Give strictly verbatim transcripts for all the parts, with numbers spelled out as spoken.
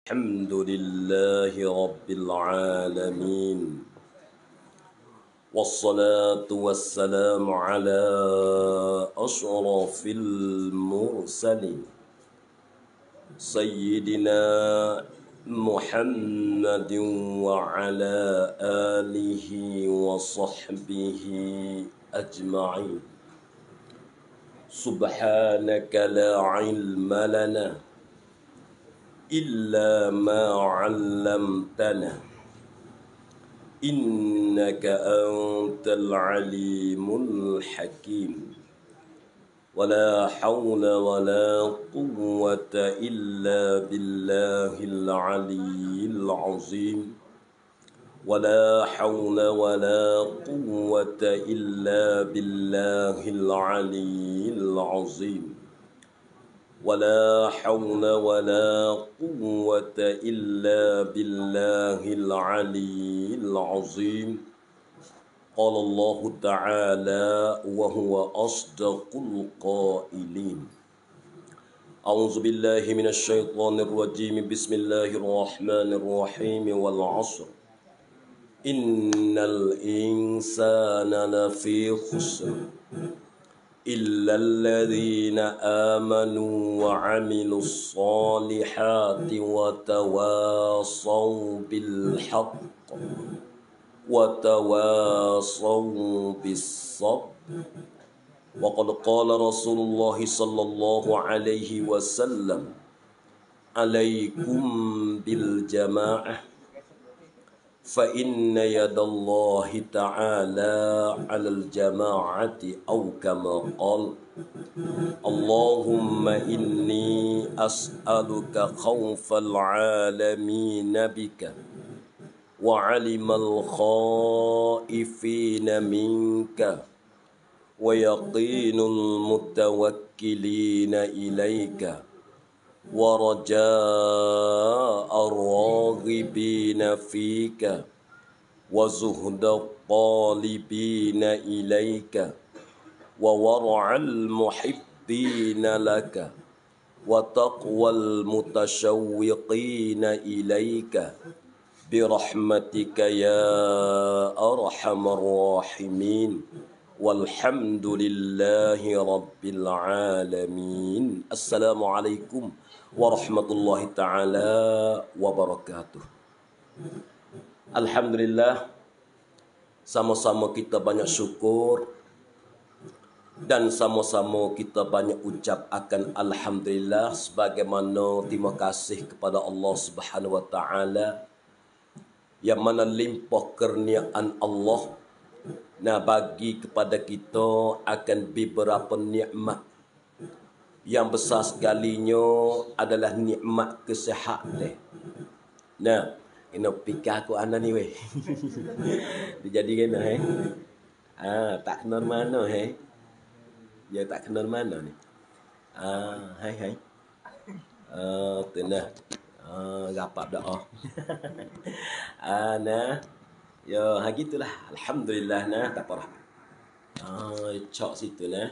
الحمد لله رب العالمين والصلاة والسلام على أشرف المرسلين سيدنا محمد وعلى آله وصحبه أجمعين سبحانك لا علم لنا إلا ما علمتنا إنك أنت العليم الحكيم ولا حول ولا قوة إلا بالله العلي العظيم ولا حول ولا قوة إلا بالله العلي العظيم ولا حول ولا قوة إلا بالله العلي العظيم قال الله تعالى وهو أصدق القائلين أعوذ بالله من الشيطان الرجيم بسم الله الرحمن الرحيم والعصر إن الإنسان لفي خسر إلا الذين آمنوا وعملوا الصالحات وتواصوا بالحق وتواصوا بالصبر وقد قال رسول الله صلى الله عليه وسلم عليكم بالجماعة فإن يد الله تعالى على الجماعة أو كما قال اللهم إني أسألك خوف العالمين بك وعلم الخائفين منك ويقين المتوكلين إليك ورجاء الراغبين فيك وزهد الطالبين إليك وورع المحبين لك وتقوى المتشوقين إليك برحمتك يا أرحم الراحمين والحمد لله رب العالمين. Assalamualaikum warahmatullahi taala wabarakatuh. Alhamdulillah, sama-sama kita banyak syukur dan sama-sama kita banyak ucap akan alhamdulillah sebagaimana terima kasih kepada Allah Subhanahu wa taala yang mana limpah kurniaan Allah nah bagi kepada kita akan beberapa nikmat. Yang besar sekalinya adalah nikmat kesihatan. Nah, kena fikir aku ana ni weh. Dia jadi kena eh. Ah, tak kenal mana eh. Dia tak kenal mana ni. Ah, hai hai. Ah, tenah. Ah, rapat dah. Ah, nah. Ya, ha gitulah. Alhamdulillah nah, tak apa. Ah, cok situ nah.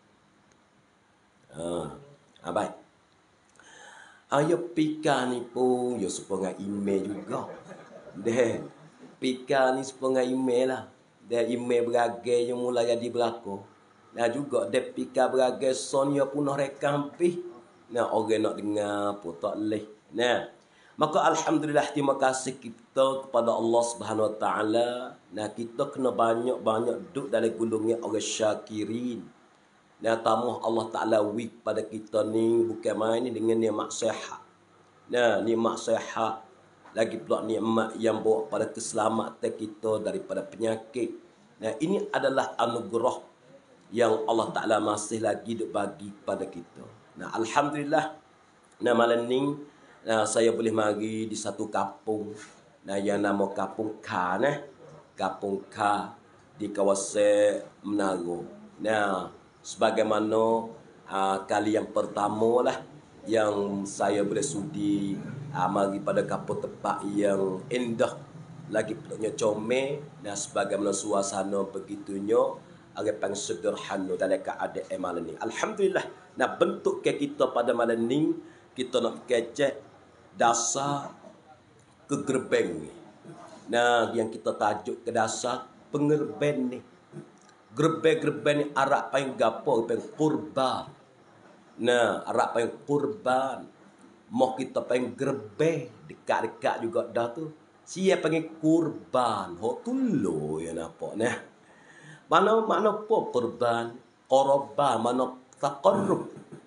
Ah, ah baik. Ah, ya pika ni pun ya sepengah email juga. Deh, pika ni sepengah email lah. Deh email beragai yang mula jadi berlaku. Nah juga deh pika beragai son ya punah rekam pi. Nah, orang nak dengar pun tak leh. Nah, maka alhamdulillah terima kasih kita kepada Allah Subhanahu wa taala. Nah, kita kena banyak-banyak duduk dalam gulungnya orang syakirin. Nah, tamu Allah taala wik pada kita ni bukan main ni dengan nikmat sihat. Nah, nikmat sihat lagi pula nikmat yang bawa pada keselamatan kita daripada penyakit. Nah, ini adalah anugerah yang Allah taala masih lagi duk bagi kepada kita. Nah, alhamdulillah. Nah, malam ni nah, saya boleh mari di satu kampung. Nah, yang nama Kampung K nah. Kampung K di kawasan Menaro. Nah, sebagaimana uh, kali yang pertama lah yang saya boleh sudi uh, mari pada kampung tempat yang indah lagi peluknya comel. Nah, sebagaimana suasana begitunya agak sederhana dalam keadaan malam ni. Alhamdulillah. Nah, bentuk ke kita pada malam ni kita nak kecek dasar kegerbeng ni. Nah, yang kita tajuk ke dasar pengerben ni. Gerbeng-gerbeng ni Arab paling gapo, paling kurban. Nah, Arab paling kurban. Mau kita paling gerbeng dekat-dekat juga dah tu. Siapa panggil kurban? Ho tulu ya napa nah. Mana mana apa kurban? Korban, mana taqarrub.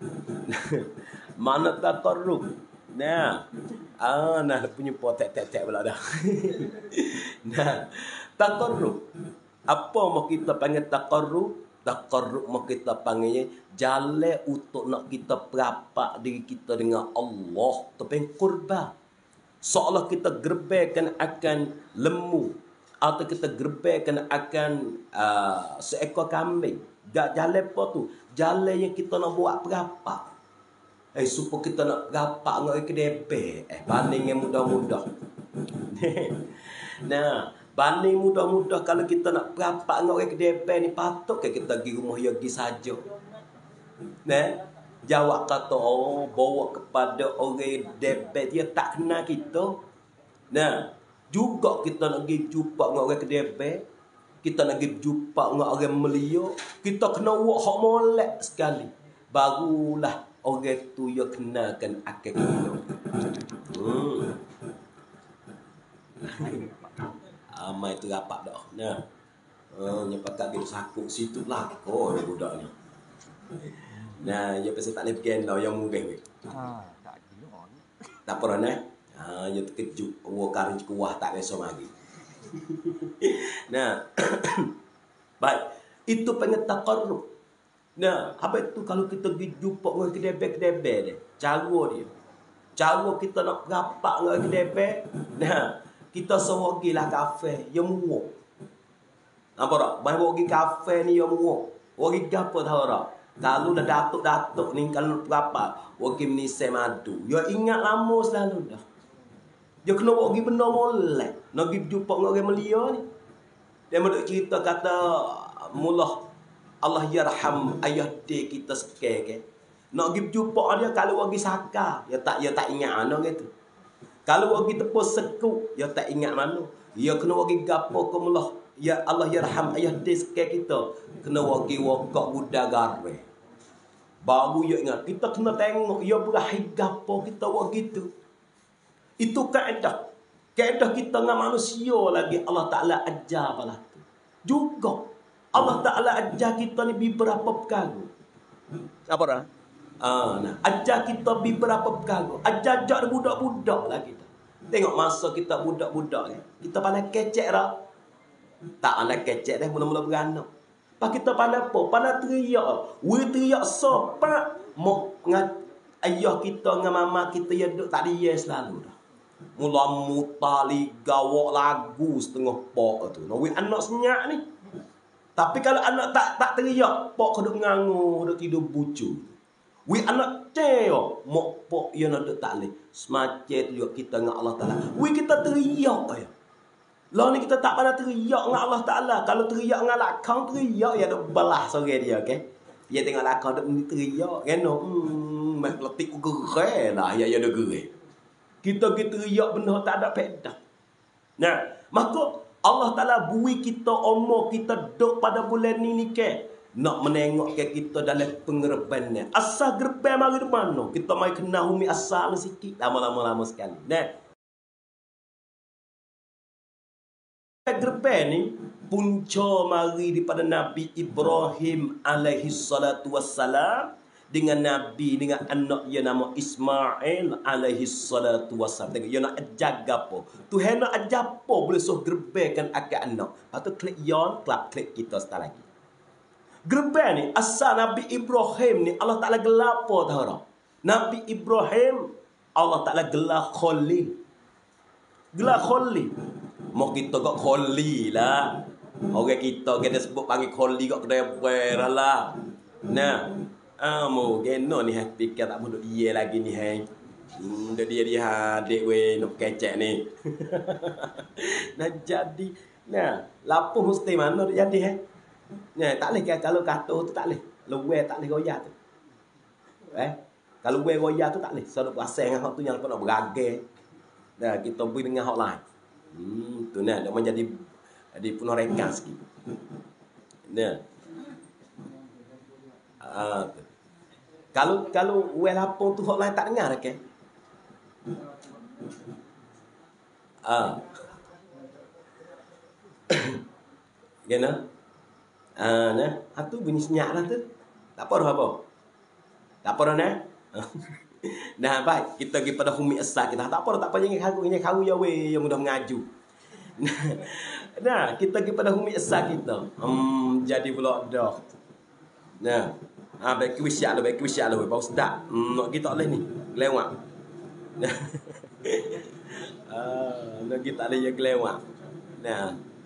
Mana taqarrub. Nah, ah nah punya potek-tek pula dah. Nah, taqarrub. Apa mau kita panggil taqarrub? Taqarrub mau kita panggilnya jalan untuk nak kita perapak diri kita dengan Allah. Tapi kurban. Seolah kita gerbekkan akan lembu atau kita gerbekkan akan uh, seekor kambing. Jalan apa tu? Jalan yang kita nak buat perapak. Eh, supaya kita nak perapak dengan orang kedebek. Eh, banding yang mudah-mudah. Nah, banding mudah-mudah kalau kita nak perapak dengan orang kedebek ni, patut ke kita pergi rumah yogi saja. Nah, jawab kata, oh, bawa kepada orang debek, dia tak kenal kita. Nah, juga kita nak pergi jumpa dengan orang kedebek, kita nak pergi jumpa dengan orang melia, kita kena buat hak molek sekali. Barulah orang tu dia kenalkan akal kita. Hmm. Amai tu rapat dah. Nah. Oh, nya pakat dia sakuk situ lah. Oh, budak ni. Nah, dia pasal tak boleh pergi dah yang murah weh. Ha, tak ada. Tak pernah nah. Ha, dia terkejut. Wa karing kuah tak biasa lagi. Nah. Baik, itu panggil taqarrub. Nah, apa itu kalau kita pergi jumpa dengan kedebek-kedebek dia, cara dia. Cara kita nak rapat dengan kedebek. Nah, kita suruh pergilah kafe yang murah. Apa tak? Baik pergi kafe ni yang murah. Pergi apa tahu tak? Kalau dah datuk-datuk ni kalau rapat, pergi menisai madu. Ya ingat lama selalu dah. Dia kena pergi benda molek. Nak pergi jumpa dengan orang melia ni. Dia menduk cerita kata mula Allah yarham ayah dia kita sekali ke. Nak pergi jumpa dia kalau pergi saka, dia tak dia tak ingat mana gitu. Kalau pergi tepus sekuk, dia tak ingat mana. Dia kena pergi gapo ke mula ya Allah yarham ayah dia sekali kita. Kena pergi wakak budak gare. Baru dia ingat kita kena tengok dia berakhir gapo kita buat gitu. Itu kaedah. Kaedah kita dengan manusia lagi Allah Ta'ala ajar balah tu. Juga Allah Ta'ala ajar kita ni beberapa perkara. Apa dah? Ah, nah, ajar kita beberapa perkara. Ajar ajak budak-budak lagi. Tengok masa kita budak-budak ni. Kita pandai kecek dah. Tak pandai kecek dah mula-mula beranak. Pak kita pandai apa? Pandai teriak. We teriak sopak. Mak dengan ayah kita dengan mama kita yang duduk tak dia selalu dah. Mula mutali gawak lagu setengah pok tu. Nah, we anak senyak ni. Tapi kalau anak tak tak teriak, pok duduk ngangu, duduk tidur bucu. We anak ceo, mok pok ia nak duduk tak leh. Semacam tu kita dengan Allah Taala. We kita teriak ya. Lah ni kita tak pernah teriak dengan Allah Taala. Kalau teriak dengan lakang teriak ya duk belah sore dia, okey. Dia tengok lakang duk teriak, kan? Hmm, mak letik gerai lah ya ya duk gerai. Kita kita teriak benda tak ada faedah. Nah, maka Allah Ta'ala bui kita umur kita duduk pada bulan ni ni ke. Nak menengok ke kita dalam pengerbannya. Asal gerban mari di mana? Kita mai kenal umi asal sikit. Lama-lama-lama sekali. Nah. Gerban ni punca mari daripada Nabi Ibrahim alaihi salatu wassalam. Dengan Nabi, dengan anak dia nama Ismail alaihi salatu wassalam. Tengok, dia nak ajar apa? Tuhan nak ajar apa boleh suruh gerbekkan akak anak. Lepas tu klik yon, klik, klik kita setelah lagi. Gerbek ni, asal Nabi Ibrahim ni, Allah Ta'ala gelar apa tahu tak? Nabi Ibrahim, Allah Ta'ala gelar Khalil. Gelar Khalil. Mau kita kok Khalil lah. Orang kita kena sebut panggil Khalil kok kedai berah lah. Nah. Amo geno ni happy kan tak mudah dia lagi ni hai. Hmm dia dia dia adik we nak kecek ni. Nah jadi nah lapuh mesti mana dia jadi hai. Nah tak leh kalau kata tu tak leh. Luwe tak leh goyah tu. Eh. Kalau we roya tu tak boleh. Selalu puasa dengan hak tu yang kena beragai. Dah kita beri dengan hak lain. Hmm, tu nah, dia menjadi jadi penuh reka sikit. Nah. Ah, tu. Kalau kalau we lapang tu hak lain tak dengar ke? Ah. Gana? Ah, nah, hatu bunyi senyap lah tu. Tak apa dah apa. Tak apa dah nah. Nah, baik, kita pergi pada humi asal kita. Tak apa, tak apa jangan kagu, jangan kagu ya we yang mudah mengaju. Nah, kita pergi pada humi asal kita. Hmm, jadi pula dah. Nah, ah baik wisyak lah, baik wisyak lah we, Pak Ustaz. Hmm, nak kita oleh ni, lewat. Nah. Ah, nak kita ada yang lewat. Nah.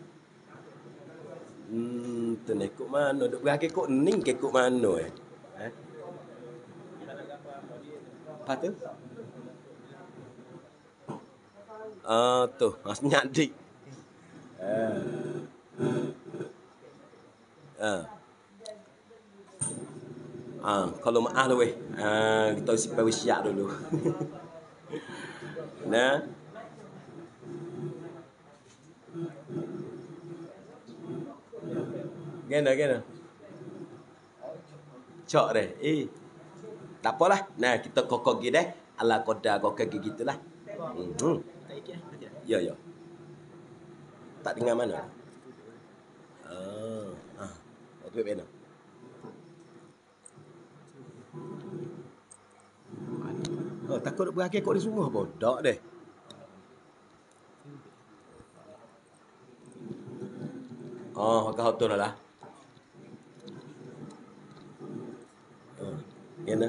Hmm, tu ni kok mana? Duk berakhir kok ning ke kok mana eh? Eh? Apa tu? Ah, tu, asnya dik. Ah. Ah. Ah, kalau maaf lah weh. Ah, kita simpan wisyak dulu. Nah. Gana gana. Cok deh. Eh. Tak apalah. Nah, kita kokok gini deh. Ala koda kokok gitulah. Hmm. Ya, ya. Tak dengar mana? Ah, ah. Okey, benar. Oh, takut berakhir kok di semua bodoh deh. Oh, kau tu lah. Oh, gana.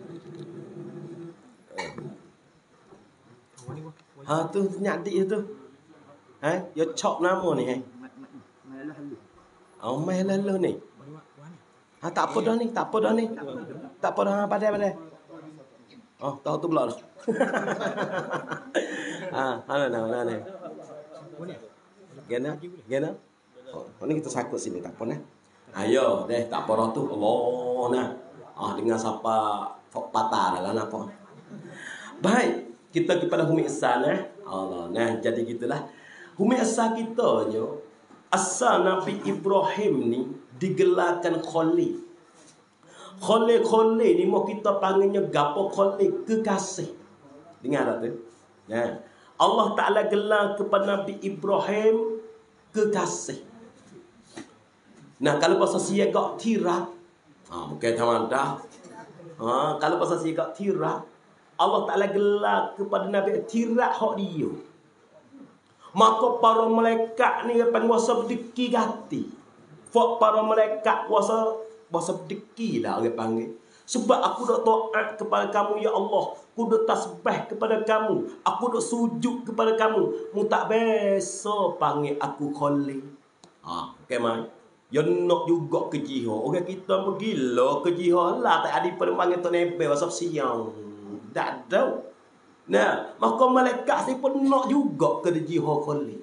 Ha tu nyadik tu. Ha, yo chok nama ni eh. Oh, mai lalu ni. Ha tak apa dah ni, tak apa dah ni. Tak apa dah pada pada. Oh, tahu tu pula dah. Ah, mana nak mana ni. Gana, gana. Oh, ni kita sakut sini tak apa nah. Ayo, deh tak apa dah tu. Allah nah. Ah, dengar siapa patah lah apa. Baik. Kita kepada humi asal eh. Allah. Nah, jadi gitulah. Humi asal kita nyo asal Nabi Ibrahim ni digelarkan Khalil. Khalil Khalil ni mau kita panggilnya gapo Khalil kekasih. Dengar tak tu? Nah, Allah Taala gelar kepada Nabi Ibrahim kekasih. Nah, kalau bahasa siaga tirak, ah mungkin taman dah. Ah, kalau bahasa siaga tirak Allah Ta'ala gelar kepada Nabi tirak hak dia. Maka para malaikat ni penguasa berdeki gati. Fak para malaikat kuasa kuasa berdeki lah orang panggil. Sebab aku dak taat kepada kamu ya Allah. Aku dak tasbih kepada kamu. Aku dak sujud kepada kamu. Mu tak biasa panggil aku Khalil. Ah, okey mai. Ya nak juga ke jihad. Orang kita bergila ke jihad lah tak ada pada panggil tu nebel pasal siang. Tak tahu. Nah, maka malaikat si pun nak juga ke jihad Khalil.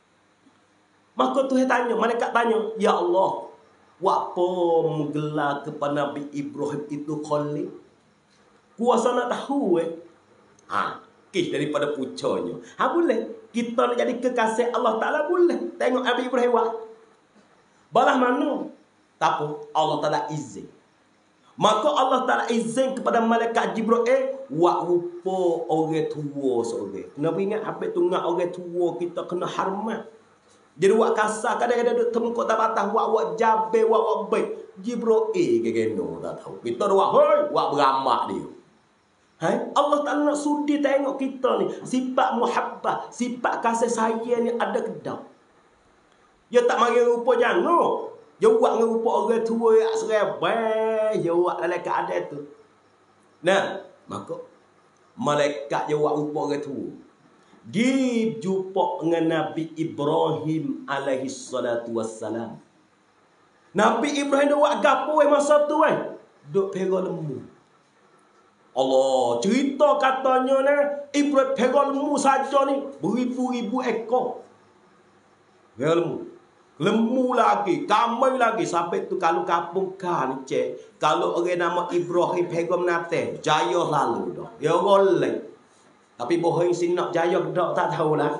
Maka Tuhan tanya, malaikat tanya, ya Allah, apa menggelar kepada Nabi Ibrahim itu Khalil? Kuasa nak tahu eh. Ha, kis daripada pucanya. Ha boleh. Kita nak jadi kekasih Allah Taala boleh. Tengok Nabi Ibrahim buat. Balah mana? Tak apa, Allah Taala izin. Maka Allah Ta'ala izin kepada malaikat Jibril buat rupa orang tua seorang. Kenapa ingat apa tu ngak orang tua kita kena hormat. Jadi buat kasar kadang-kadang duduk temukuk tak patah buat buat jabe buat buat baik. Jibril eh gegeno tak tahu. Kita buat hoi buat beramak dia. Hai, Allah Ta'ala nak sudi tengok kita ni sifat muhabbah, sifat kasih sayang ni ada kedau. Dia tak mari rupa jangan. Dia buat dengan rupa orang tua yang serebai. Dia buat dalam keadaan tu. Nah, maka malaikat dia buat rupa orang tua. Dia jumpa dengan Nabi Ibrahim alaihi salatu wassalam. Nabi Ibrahim dia buat gapo masa tu eh? Duk pera lembu. Allah cerita katanya ni Ibrahim pera lembu saja ni beribu-ribu ekor. Pera lembu. Lemu lagi, kamai lagi. Sampai tu kalau kampung kan cek. Kalau orang nama Ibrahim pegam nate, jaya lalu dah. Ya boleh. Tapi bohong sini nak jaya dak tak tahu lah.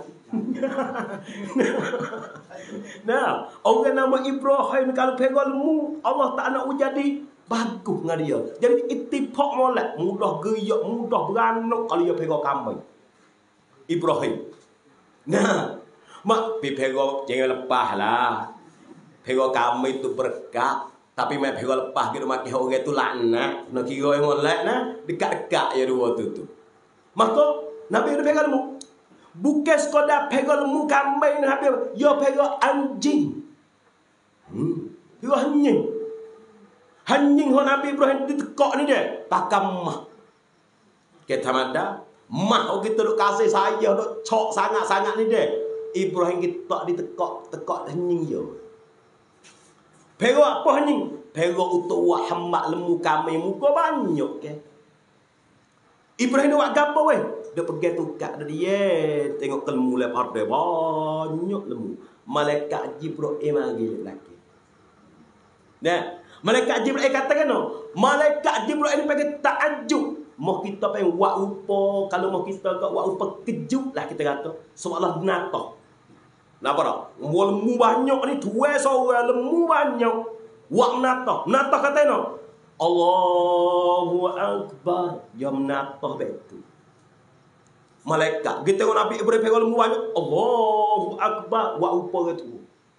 Nah, orang nama Ibrahim kalau pegam lemu, Allah tak nak jadi bagus dengan dia. Jadi ittifaq molek, mudah geyak, mudah beranak kalau dia pegam kamai. Ibrahim. Nah, mak pi pegam jangan lepas lah. Pegam kamai tu berkat. Tapi mak pegam lepas gitu mak orang itu laknat. Nak kira yang molek nah, dekat-dekat ya dua tu tu. Maka Nabi itu pegang lemu. Bukan sekadar pegang lemu kambing Nabi. Dia pegang anjing. Hmm. Dia anjing. Anjing yang Nabi Ibrahim ditekak ni dia. Pakam mah. Kita mada. Mah kita duk kasih saya. Duk cok sangat-sangat ni dia. Ibrahim kita ditekak. Tekak anjing dia. Pegang apa anjing? Pegang untuk wahmat lemu kambing. Muka banyak ke. Ibrahim buat gapo weh? Dia pergi tukar dia. Tengok lemu lepas dia banyak lemu. Malaikat Jibril mari lagi. Nah, malaikat Jibril katakan no. Malaikat Jibril ini pakai takjub. Mau kita pengen buat rupa, kalau mau kita buat rupa kejut lah kita kata. Seolah nata. Napa dah? Lemu banyak ni dua seorang lemu banyak. Wak nata. Nata kata no. Allahu Akbar. Dia menatah betul. Malaikat. Kita tengok Nabi Ibrahim pegang lembu banyak. Allahu Akbar. Wa upah itu.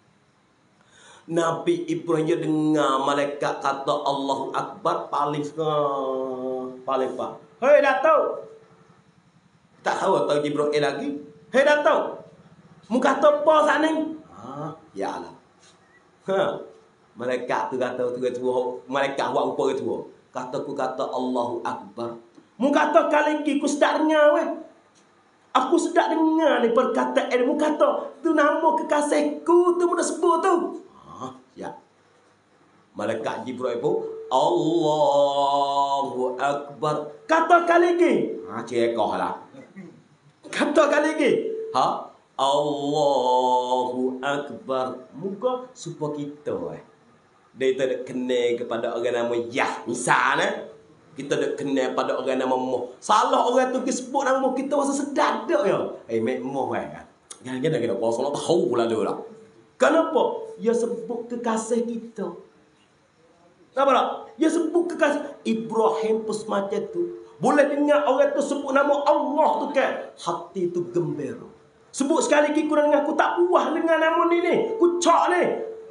Nabi Ibrahim dia dengar malaikat kata Allahu Akbar. Paling paling pak. Hei Datuk. Tak tahu atau Jibril lagi. Hei Datuk. Mu kata apa sana ni? Ha, ya Allah. Ha. Malaikat tu kata tu tu malaikat buat rupa tu. Kata ku kata Allahu Akbar. Mu kata kali lagi ku sedak dengar weh. Aku sedak dengar ni perkataan mu kata tu nama kekasihku tu mu dah sebut tu. Ha, ya. Malaikat Jibril pun Allahu Akbar. Kata kali lagi. Ha, cekoh lah. Kata kali lagi. Ha? Allahu Akbar. Muka supaya kita eh. Dia tak kena kepada orang nama Yah. Misalnya, kita tak kena pada orang nama Moh. Salah orang tu sebut nama Moh, kita rasa sedap tak ya? Eh, mek Moh kan? Jangan-jangan kita pasal nak tahu lah dia lah. Kenapa? Dia sebut kekasih kita. Kenapa tak? Dia sebut kekasih. Ibrahim pun semacam tu. Boleh dengar orang tu sebut nama Allah tu kan? Hati tu gembira. Sebut sekali lagi kurang dengan aku tak puas dengan nama ni ni. Ku cak ni.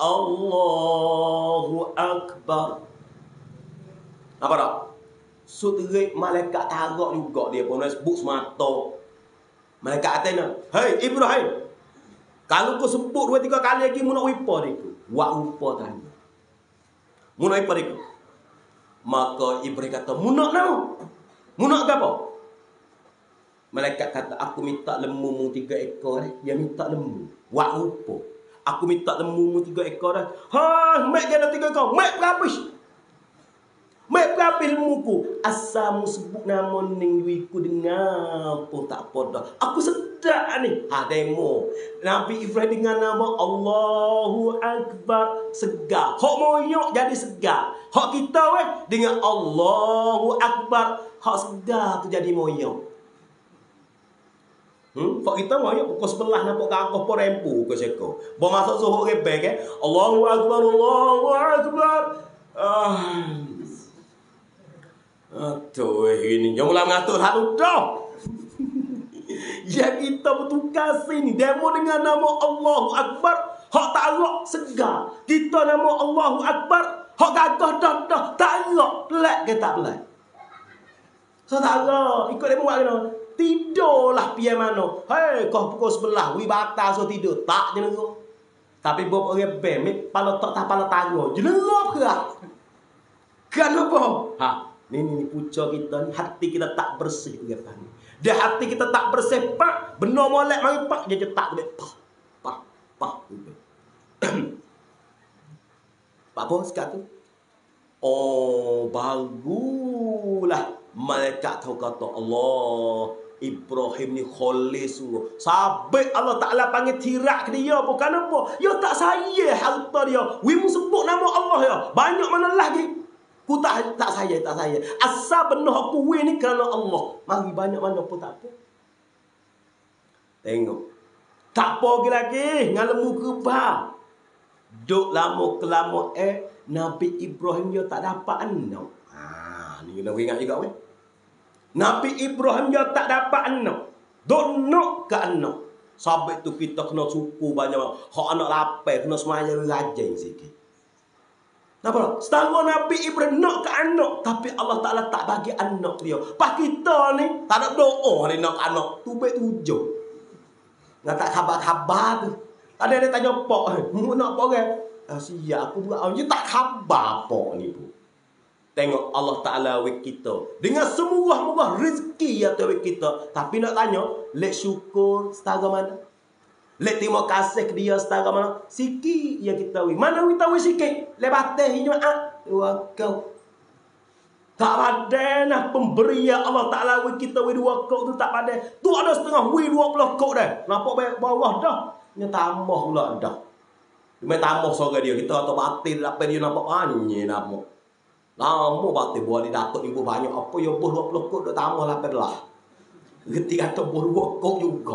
Allahu Akbar. Apa tak? Sutrik malaikat tarak juga dia pun sebut semata. Malaikat kata, "Hei Ibrahim, kalau kau sebut dua tiga kali lagi mu nak wipa dia tu. Wak rupa tanya. Mu nak wipa dia tu." Maka Ibrahim kata, "Mu nak nào? Mu nak apa?" Malaikat kata, "Aku minta lembu mu tiga ekor." Dia minta lembu. Wak rupa. Aku minta lembu mu tiga ekor dah. Ha, mek dia tiga ekor. Mek berhabis. Mek berhabis lembuku. Asal mu sebut nama ning wiku dengar pun tak apa dah. Aku sedap ni. Ha, demo. Nabi Ibrahim dengan nama Allahu Akbar. Segar. Hak moyok jadi segar. Hak kita weh dengan Allahu Akbar. Hak segar tu jadi moyok. Hmm, pak kita mau ya pukul sebelah nampak kangkung po rempu ke seko. Bo masuk zuhur ke bek eh. Allahu Akbar, Allahu Akbar. Ah. Aduh ini yang mula mengatur halu dah. Ya kita betul kasih ni demo dengan nama Allahu Akbar. Hak tak elok segar. Kita nama Allahu Akbar. Hak gagah dah dah tak elok. Pelak ke tak pelak? Saudara, ikut demo buat kena. Tidurlah pian mana. Hei, kau pukul sebelah. Wi batal so tidur. Tak je nengo. Tapi bob orang bemik. Pala tak tak pala tango. Je nengo ke? Kenapa? Ha, ni ni ni pucuk kita ni. Hati kita tak bersih. Dia hati kita tak bersih. Pak. Benar molek mari pak. Dia cetak. Pak. Pak. Pak. Pak apa sekat tu? Oh, baguslah. Malaikat tahu kata Allah Ibrahim ni kholil sungguh. Sampai Allah Ta'ala panggil tirak ke dia. Bukan apa? Ya tak saya harta dia. Wimu sebut nama Allah ya. Banyak mana lagi. Ku tak, tak saya, tak saya. Asal benar aku win ni kerana Allah. Mari banyak mana pun tak apa. Tengok. Tak apa lagi. Ngalemu kebal. Duk lama kelama eh. Nabi Ibrahim dia tak dapat anak. Ha, ni kena ingat juga weh. Nabi Ibrahim dia tak dapat anak. Duk nak ke anak. Sampai tu kita kena suku banyak. Hak anak lapar kena semayang rajin sikit. Nampak? Setara Nabi Ibrahim nak ke anak. Tapi Allah Ta'ala tak bagi anak dia. Pas kita ni, tak nak doa ni nak anak. Tu baik tujuh. Nak tak khabar-khabar tu. Ada yang tanya, Pak, mu nak apa kan? Ah, siap, aku buat. Dia tak khabar Pak ni pun. Tengok Allah Ta'ala wik kita. Dengan semurah-murah rezeki atau wik kita. Tapi nak tanya, let syukur setara mana? Let terima kasih ke dia setara mana? Sikit yang kita wik. Mana wik tahu sikit? Let batas hijau. Dua kau. Tak ada nah pemberian Allah Ta'ala wik kita wik dua kau tu tak ada. Tu ada setengah wik dua puluh kau dah. Nampak baik bawah dah. Ini tambah pula dah. Dia tambah sorga dia. Kita atau batin apa dia nampak banyak nampak. Lama batin buat dia dapat ibu banyak. Apa yang buah dua puluh kau dah tambah lapan lah. Ketika tu buah dua kau juga.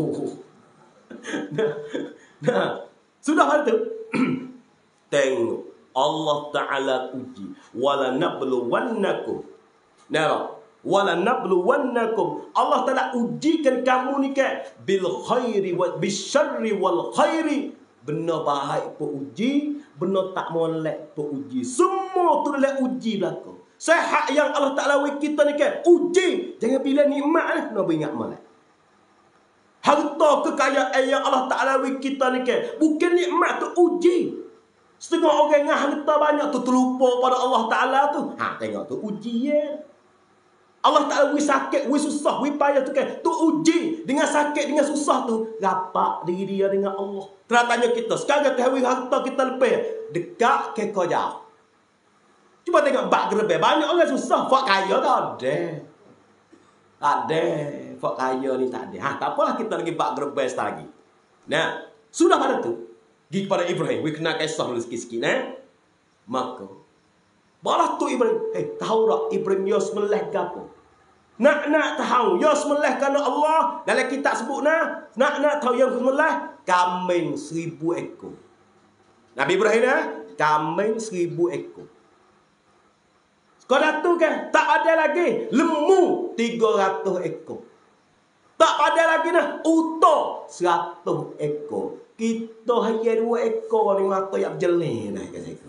Nah, nah, sudah hal tu. Tengok Allah Ta'ala uji. Wala nabluwannakum. Nah, wala nabluwannakum. Allah Ta'ala ujikan kamu ni ke bil khairi wa bisyarri wal khairi. Benar baik pun uji, benar tak molek pun uji. Semua tu adalah uji belaka. Sehat yang Allah Ta'ala bagi kita ni ke uji. Jangan pilih nikmat ni, kena ingat molek. Harta kekayaan yang Allah Ta'ala bagi kita ni ke bukan nikmat tu uji. Setengah orang yang harta banyak tu terlupa pada Allah Ta'ala tu. Ha, tengok tu uji ya. Allah Ta'ala wi sakit, wi susah, wi payah tu kan. Tu uji. Dengan sakit, dengan susah tu. Rapat diri dia dengan Allah. Teratanya kita. Sekarang kata wi harta kita lebih. Dekat ke kau jauh. Cuba tengok bak gerbe. Banyak orang susah. Fak kaya tak ada. Tak ada. Fak kaya ni tak ada. Ha, tak apalah kita lagi bak gerbe lagi. Nah, sudah pada tu. Pergi kepada Ibrahim. Wi kena kisah dulu sikit-sikit. Nah. Maka. Balah tu Ibrahim. Eh, tahu tak Ibrahim dia semelih ke apa? Nak-nak tahu. Dia semelih kerana Allah. Dalam kitab sebut nah. Nak-nak tahu yang semelih. Kambing seribu ekor. Nabi Ibrahim nah. Kambing seribu ekor. Sekolah tu kan. Tak ada lagi. Lembu tiga ratus ekor. Tak ada lagi nah. Uta seratus ekor. Kita hanya dua ekor ni mata yang jelih nah.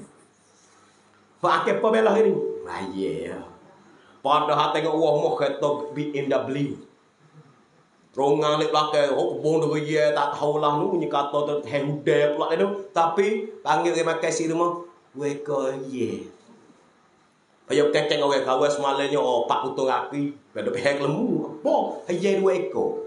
Pakai apa belah ini? Raya. Padahal tengok wah moh kereta B M W. Rongang lek belakang, oh kebun tu dia tak tahu lah nu ni kata tu Hyundai pula tu. Tapi panggil dia makan si rumah, weko ye. Ayo keceng orang kawan semalamnya oh pak putu api, pada pihak lembu. Apa? Hanya dua ekor.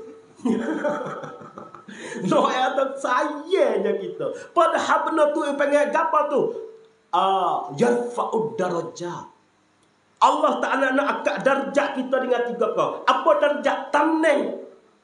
No ada saya nya kita. Padahal benar tu pengen apa tu? Ah, yarfa'ud darajat. Allah Ta'ala nak angkat darjat kita dengan tiga kau. Apa darjat? Tamneng.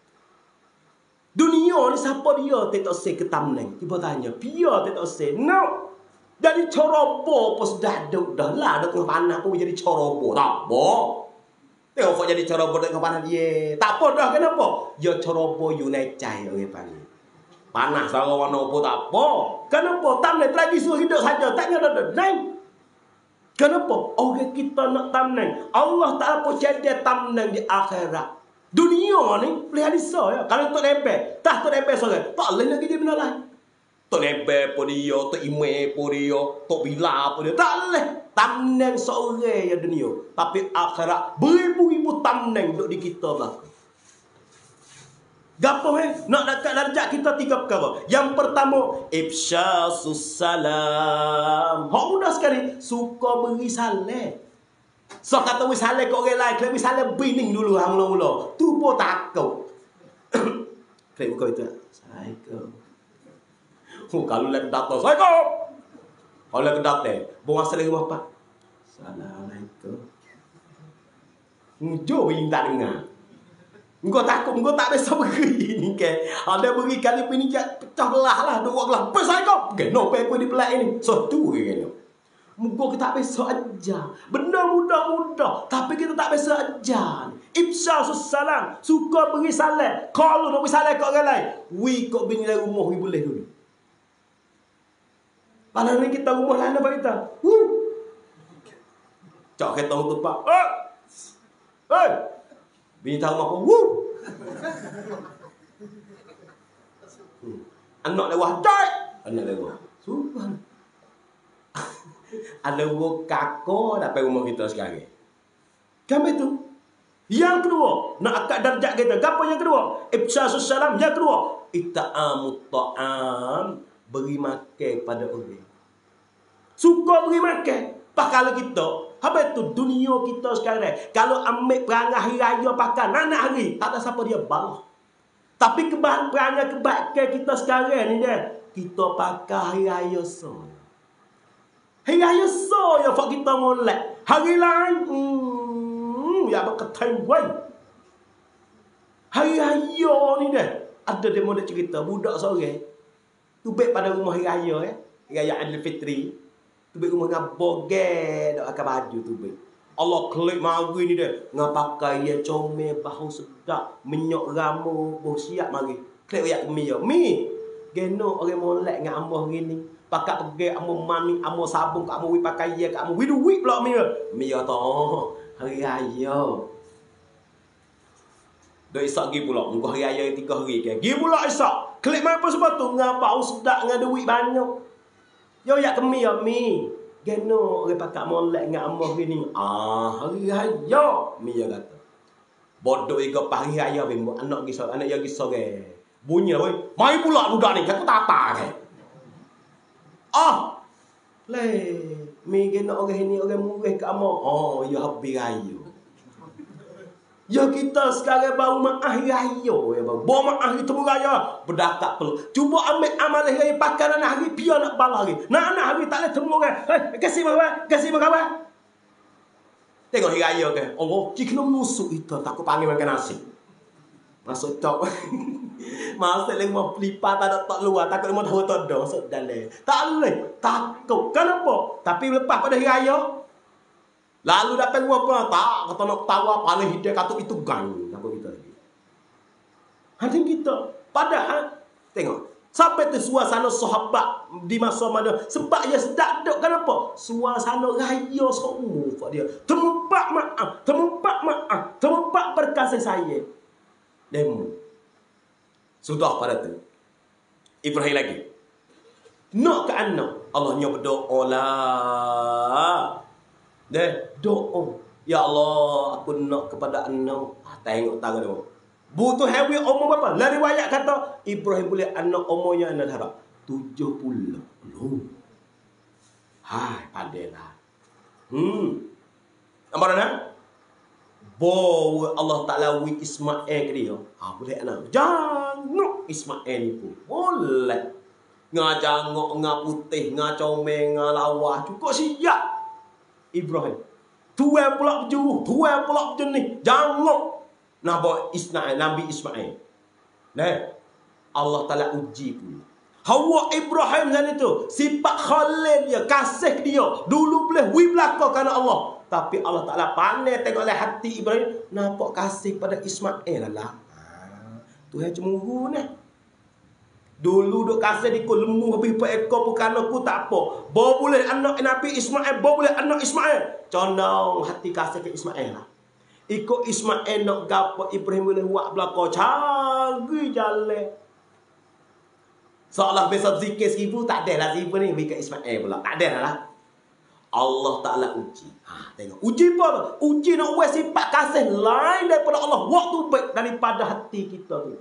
Dunia ni siapa dia tak say ke tamneng? Tiba tanya, dia tak say. No. Jadi corobo pun sudah ada dah lah dah tengah panas pun jadi corobo. Tak apa. Tengok kok jadi corobo dah tengah panas dia. Tak apa dah kenapa? Ya corobo United orang panggil. Panas lah warna apa tak apa. Kenapa? Tamneng lagi suruh hidup saja. Tak ada tamneng. Kenapa? Orang kita nak tamneng. Allah Ta'ala pun jadi tamneng di akhirat. Dunia ni boleh hadisa ya. Kalau tak lebih. Tak tak lebih seorang. Tak boleh lagi dia benar lain. Tak lebih pun dia. Tak imeh pun dia. Tak bila pun dia. Tak boleh. Tamneng seorang ya dunia. Tapi akhirat. Beribu-ribu tamneng duduk di kita belakang. Gapo eh? Nak dekat darjat kita tiga perkara. Yang pertama, ifsyasus salam. Hak mudah sekali. Suka beri salam. So kata wis salam ke orang lain, kalau wis salam bining dulu hang mula-mula. Tu pun takut. Klik buka itu. Assalamualaikum. Oh, kalau lek datang, Assalamualaikum. Kalau lek datang, buang asal rumah Pak. Assalamualaikum. Mujo wing tak dengar. Engkau takut, engkau tak bisa beri ni ke. Ada beri kali ini pecah belah lah, dua belah. Pasal kau, ke no pe di belah ini. So tu ke no. Muka kita tak bisa ajar. Benda mudah-mudah, tapi kita tak bisa ajar. Ifsha salam, suka beri salam. Kalau nak beri salam kat orang lain, wi kau bini dalam rumah wi boleh dulu. Padahal ni kita rumah lain apa kita? Huh. Cak kereta tu pak. Eh. Eh. Bini tahu apa? Wuh. Hmm. Anak lewat dai. Anak lewat. Subhan. Ada wo kako dapat rumah kita sekarang. Kamu itu. Yang kedua, nak akad darjat kita. Apa yang kedua? Ifshasus salam. Yang kedua, ita'amut ta'am. Beri makan pada orang. Suka beri makan. Pak kalau kita, apa itu dunia kita sekarang? Kalau ambil perangai hari raya pakai nanak hari, tak ada siapa dia balah. Tapi kebahan perangai kebaikan kita sekarang ni dia, kita pakai hari raya so. Hari raya so yang fak kita molek. Hari lain, hmm, ya berketai wei. Hari raya ni dia, ada demo dia cerita budak sore. Tubik pada rumah hari raya eh, raya Aidil Fitri. Tubik rumah ngah bogel dak akan baju tubik. Allah klik mari ni dia. Ngah pakai dia comel bau sedap, minyak ramu, bau siap mari. Klik yak mi yo. Mi. Geno orang molek ngah amboh gini. Pakai pergi amo mani, amo sabun, amo wi pakai dia, amo wi duit pula mi. Mi yo to hari raya. Dak isak gi pula. Engko hari raya tiga hari ke. Gi pula isak. Klik mai apa sebab tu ngah bau sedap ngah duit banyak. Yo yak kemi ya mi. Geno orang pakai molek ngak amah gini. Ah, hari raya mi ya kata. Bodoh iko hari raya be anak gisau anak ya gisau ke. Bunyi lah boy. Mai pula budak ni aku tak apa ke. Ah. Le, mi geno orang ini orang murih ke amah. Oh, ya habis raya. Ya kita sekarang baru maaf raya ya bang. Bawa maaf itu raya berdakat perlu. Cuba ambil amal hari pakai anak hari pian nak bala hari. Nak anak hari tak boleh temu orang. Hei, kasih makan, kasih makan. Tengok hari raya ke. Allah, jika nak menusuk itu takut panggil makan nasi. Masuk cok. Masuk lagi mau pelipat tak ada tak luar. Takut mau tahu tak ada. Masuk dalam. Tak boleh. Takut. Kenapa? Tapi lepas pada hari raya. Lalu dapat gua apa? Tak, kata nak tahu apa paling hidup kata itu gang. Apa kita lagi? Hati kita. Padahal tengok, sampai tu suasana sahabat di masa mana sebab dia sedap dok kenapa? Suasana raya semua dia. Tempat maaf, tempat maaf, tempat berkasih saya. Demo. Sudah pada tu. Ibrahim lagi. Nak ke anak. Allah nya berdoa lah. Deh, doa. Ya Allah, aku nak kepada anak. Ah, tengok tangan dia. Butuh hewi umur berapa? Lah riwayat kata Ibrahim boleh anak umurnya anak berapa? tujuh puluh. Oh. Hai, adalah. Hmm. Apa dah? Bawa Allah Taala wi Ismail ke dia. Ah, boleh anak. Jangan Ismail ni pun. Boleh. Ngah jangok, ngah putih, ngah comel, ngah lawa. Cukup siap. Ibrahim. Tuan pula berjuru. Tuan pula berjenis. Jangok. Nabi Ismail. Nabi Ismail. Nah. Allah Ta'ala uji pun. Hawa Ibrahim dan itu. Sifat khalil dia. Kasih dia. Dulu boleh wib belakang kerana Allah. Tapi Allah Ta'ala pandai tengok oleh hati Ibrahim. Nampak kasih pada Ismail lah. Tuhan cemburu ni. Dulu duk kasih di kau lembu habis per ekor bukan aku tak apa. Bawa boleh anak Nabi Ismail, bawa boleh anak Ismail. Condong hati kasih ke Ismail lah. Ikut Ismail nak gapo Ibrahim boleh buat belakang cari jalan. Seolah besok zikir seribu tak ada lah seribu ni bagi Ismail pula. Tak ada lah. Allah Ta'ala uji. Ha, tengok. Uji apa? Uji nak buat sifat kasih lain daripada Allah. Waktu baik daripada hati kita tu.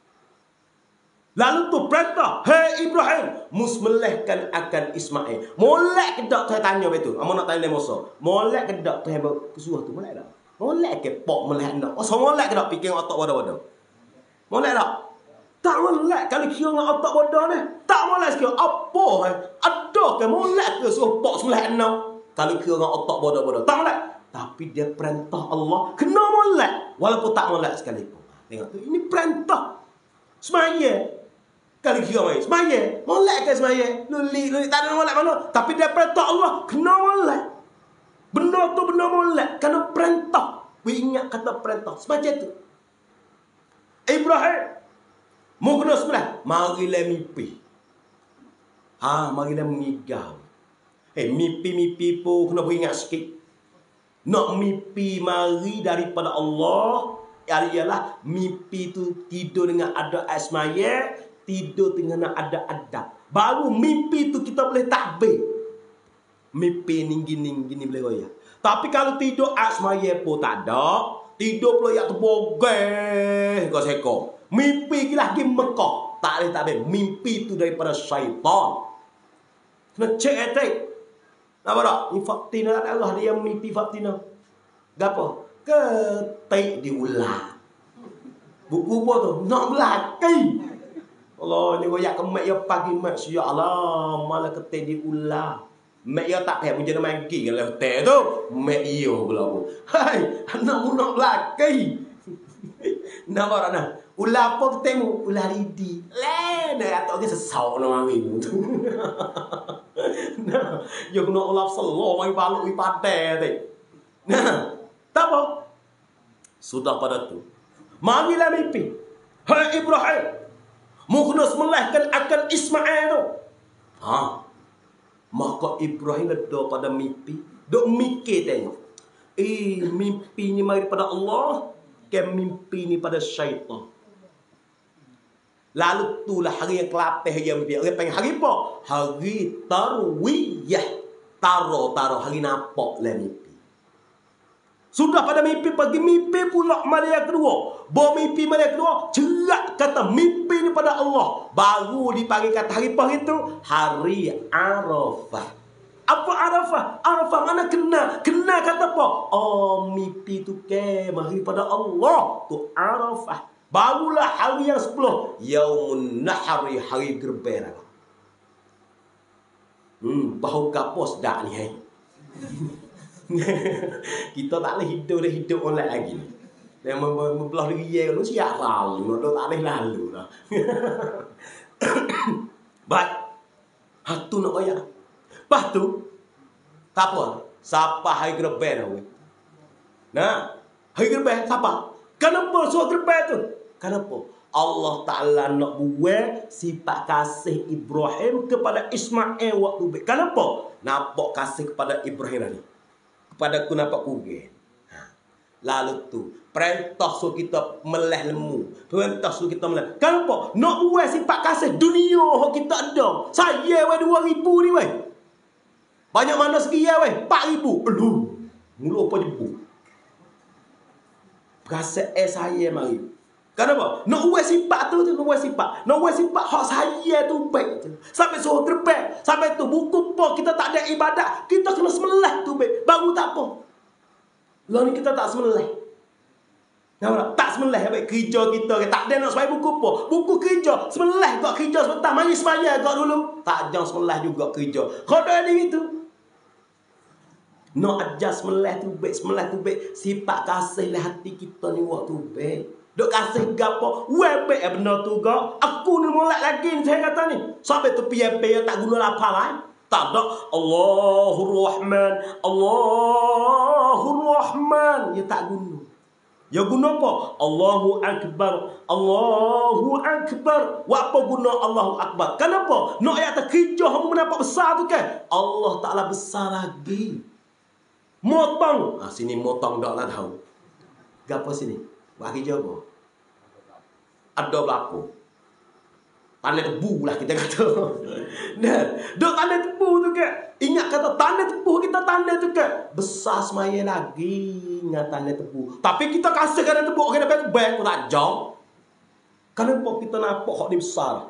Lalu tu perintah, hei Ibrahim, musmelehkan akan Ismail. Molek ke tak saya tanya betul. Amo nak tanya Musa. Molek ke tak saya kesuruh tu molek tak? Molek ke pok molek nak. Oh, so molek ke tak fikir otak bodoh-bodoh. Molek tak? Tak molek kalau kira dengan otak bodoh ni. Tak molek sekali. Apa eh? Ada ke molek ke suruh pok molek nak? Kalau kira dengan otak bodoh-bodoh. Tak molek. Tapi dia perintah Allah kena molek walaupun tak molek sekalipun. Tengok tu, ini perintah. Semaya. Kali kira mai, semaya. Molek ke semaya? Luli, luli tak ada molek mana. Tapi dia perintah Allah, kena molek. Benar tu benar molek. Kerana perintah. We ingat kata perintah. Semacam tu. Ibrahim. Mau kena sebelah. Marilah mimpi. Ha, marilah mengigau. Eh, mimpi-mimpi pun kena beringat sikit. Nak mimpi mari daripada Allah. Ialah mimpi tu tidur dengan ada asmaya, tidur dengan ada adab. Baru mimpi tu kita boleh takbir. Mimpi ni gini gini boleh royak. Tapi kalau tidur asmaya pun tak ada, tidur pula yak terbogeh kau seko. Mimpi gila lagi Mekah. Tak boleh takbir. Mimpi tu daripada syaitan. Kena cek etik. Apa tak? Ni faktina tak Allah dia mimpi faktina. Gapo? Ketik diulang. Buku apa tu? Nak belaki. Allah ni royak ke mak ya pagi mak sia Allah malah ketik diulang. Mak ya tak payah punya nama lagi kalau ketik tu. Mak iyo pula apa. Hai, anak mu nak belaki. Nampak tak nah? Ular apa ketemu? Ular lidi. Le, dah atok ke sesau nama mami tu. Nah, yo kena ular selo mai baluk wi padai tu. Nah, tak apa. Sudah pada tu. Marilah mimpi. Hai Ibrahim. Mu kena semelahkan akan Ismail tu. Ha. Maka Ibrahim ada pada mimpi. Dok mikir tengok. Eh, mimpi ni mari pada Allah. Ke mimpi ni pada syaitan. Lalu itulah hari yang kelapih yang mimpi. Orang panggil hari apa? Hari tarwiyah. Taro-taro. Hari nampak lah mimpi. Sudah pada mimpi pagi mimpi pula malam yang kedua. Bawa mimpi malam yang kedua. Cerak kata mimpi ni pada Allah. Baru dipanggil kata hari apa itu? Hari Arafah. Apa Arafah? Arafah mana kena? Kena kata apa? Oh mimpi tu ke hari pada Allah. Tu Arafah. Barulah hari yang sepuluh. Yaumun Nahari. Hari gerbera. Hmm, bau kapos dah ni hai. Kita tak boleh hidup dah hidup online lagi ni. Yang membelah diri ye lu siap lalu, nak tak boleh lalu lah. Baik. Hatu nak kaya. Lepas tu apa? Siapa hari gerbel dah. Nah, hari gerbel siapa? Kenapa suruh gerbel tu? Kenapa? Allah Ta'ala nak buat sifat kasih Ibrahim kepada Ismail waktu. Kenapa? Nampak kasih kepada Ibrahim ni. Pada aku nampak kuget. Lalu tu perintah suruh kita meleh lemu. Perintah suruh kita meleh. Kenapa? Nak buat sifat kasih dunia kita ada. Saya weh dua ribu ni weh. Banyak mana segi ya weh? empat ribu. Aduh. Mula apa jebu. Kasih eh saya mari. Kenapa? Nak buat sifat tu tu. Nak buat sifat. Nak buat sifat hak saya tu baik. Sampai suruh terbang. Sampai tu buku apa kita tak ada ibadat. Kita kena semelah tu baik. Baru tak apa. Lalu ni kita tak semelah. Nampak tak? Tak semelah baik. Kerja kita. Tak ada nak sampai buku apa. Buku kerja. Semelah kau kerja sebentar. Mari semaya kau dulu. Tak jangan semelah juga kerja. Kau dah ada itu. Nak ajar semelah tu baik. Semelah tu baik. Sifat kasih lah hati kita ni waktu baik. Dok kasih gapo, webe eh benar tu ga. Aku ni molek lagi ni saya kata ni. Sampai tu piye-piye tak guna lapar lain. Tak ada Allahur Rahman, Allahur Rahman. Ya tak guna. Ya guna apa? Allahu Akbar, Allahu Akbar. Wa apa guna Allahu Akbar? Kenapa? Nak ayat kerja kamu menampak besar tu kan? Allah Ta'ala besar lagi. Motong. Ah sini motong dak lah tahu. Gapo sini? Buat kerja apa? Ada berlaku. Tanda tebu lah kita kata. Nah, dok tanda tebu tu ke? Ingat kata tanda tebu kita tanda tu ke? Besar semaya lagi ingat tanda tebu. Tapi kita kasih tanda tebu orang dapat baik pun tak jauh. Kenapa kita nampak hak ni besar?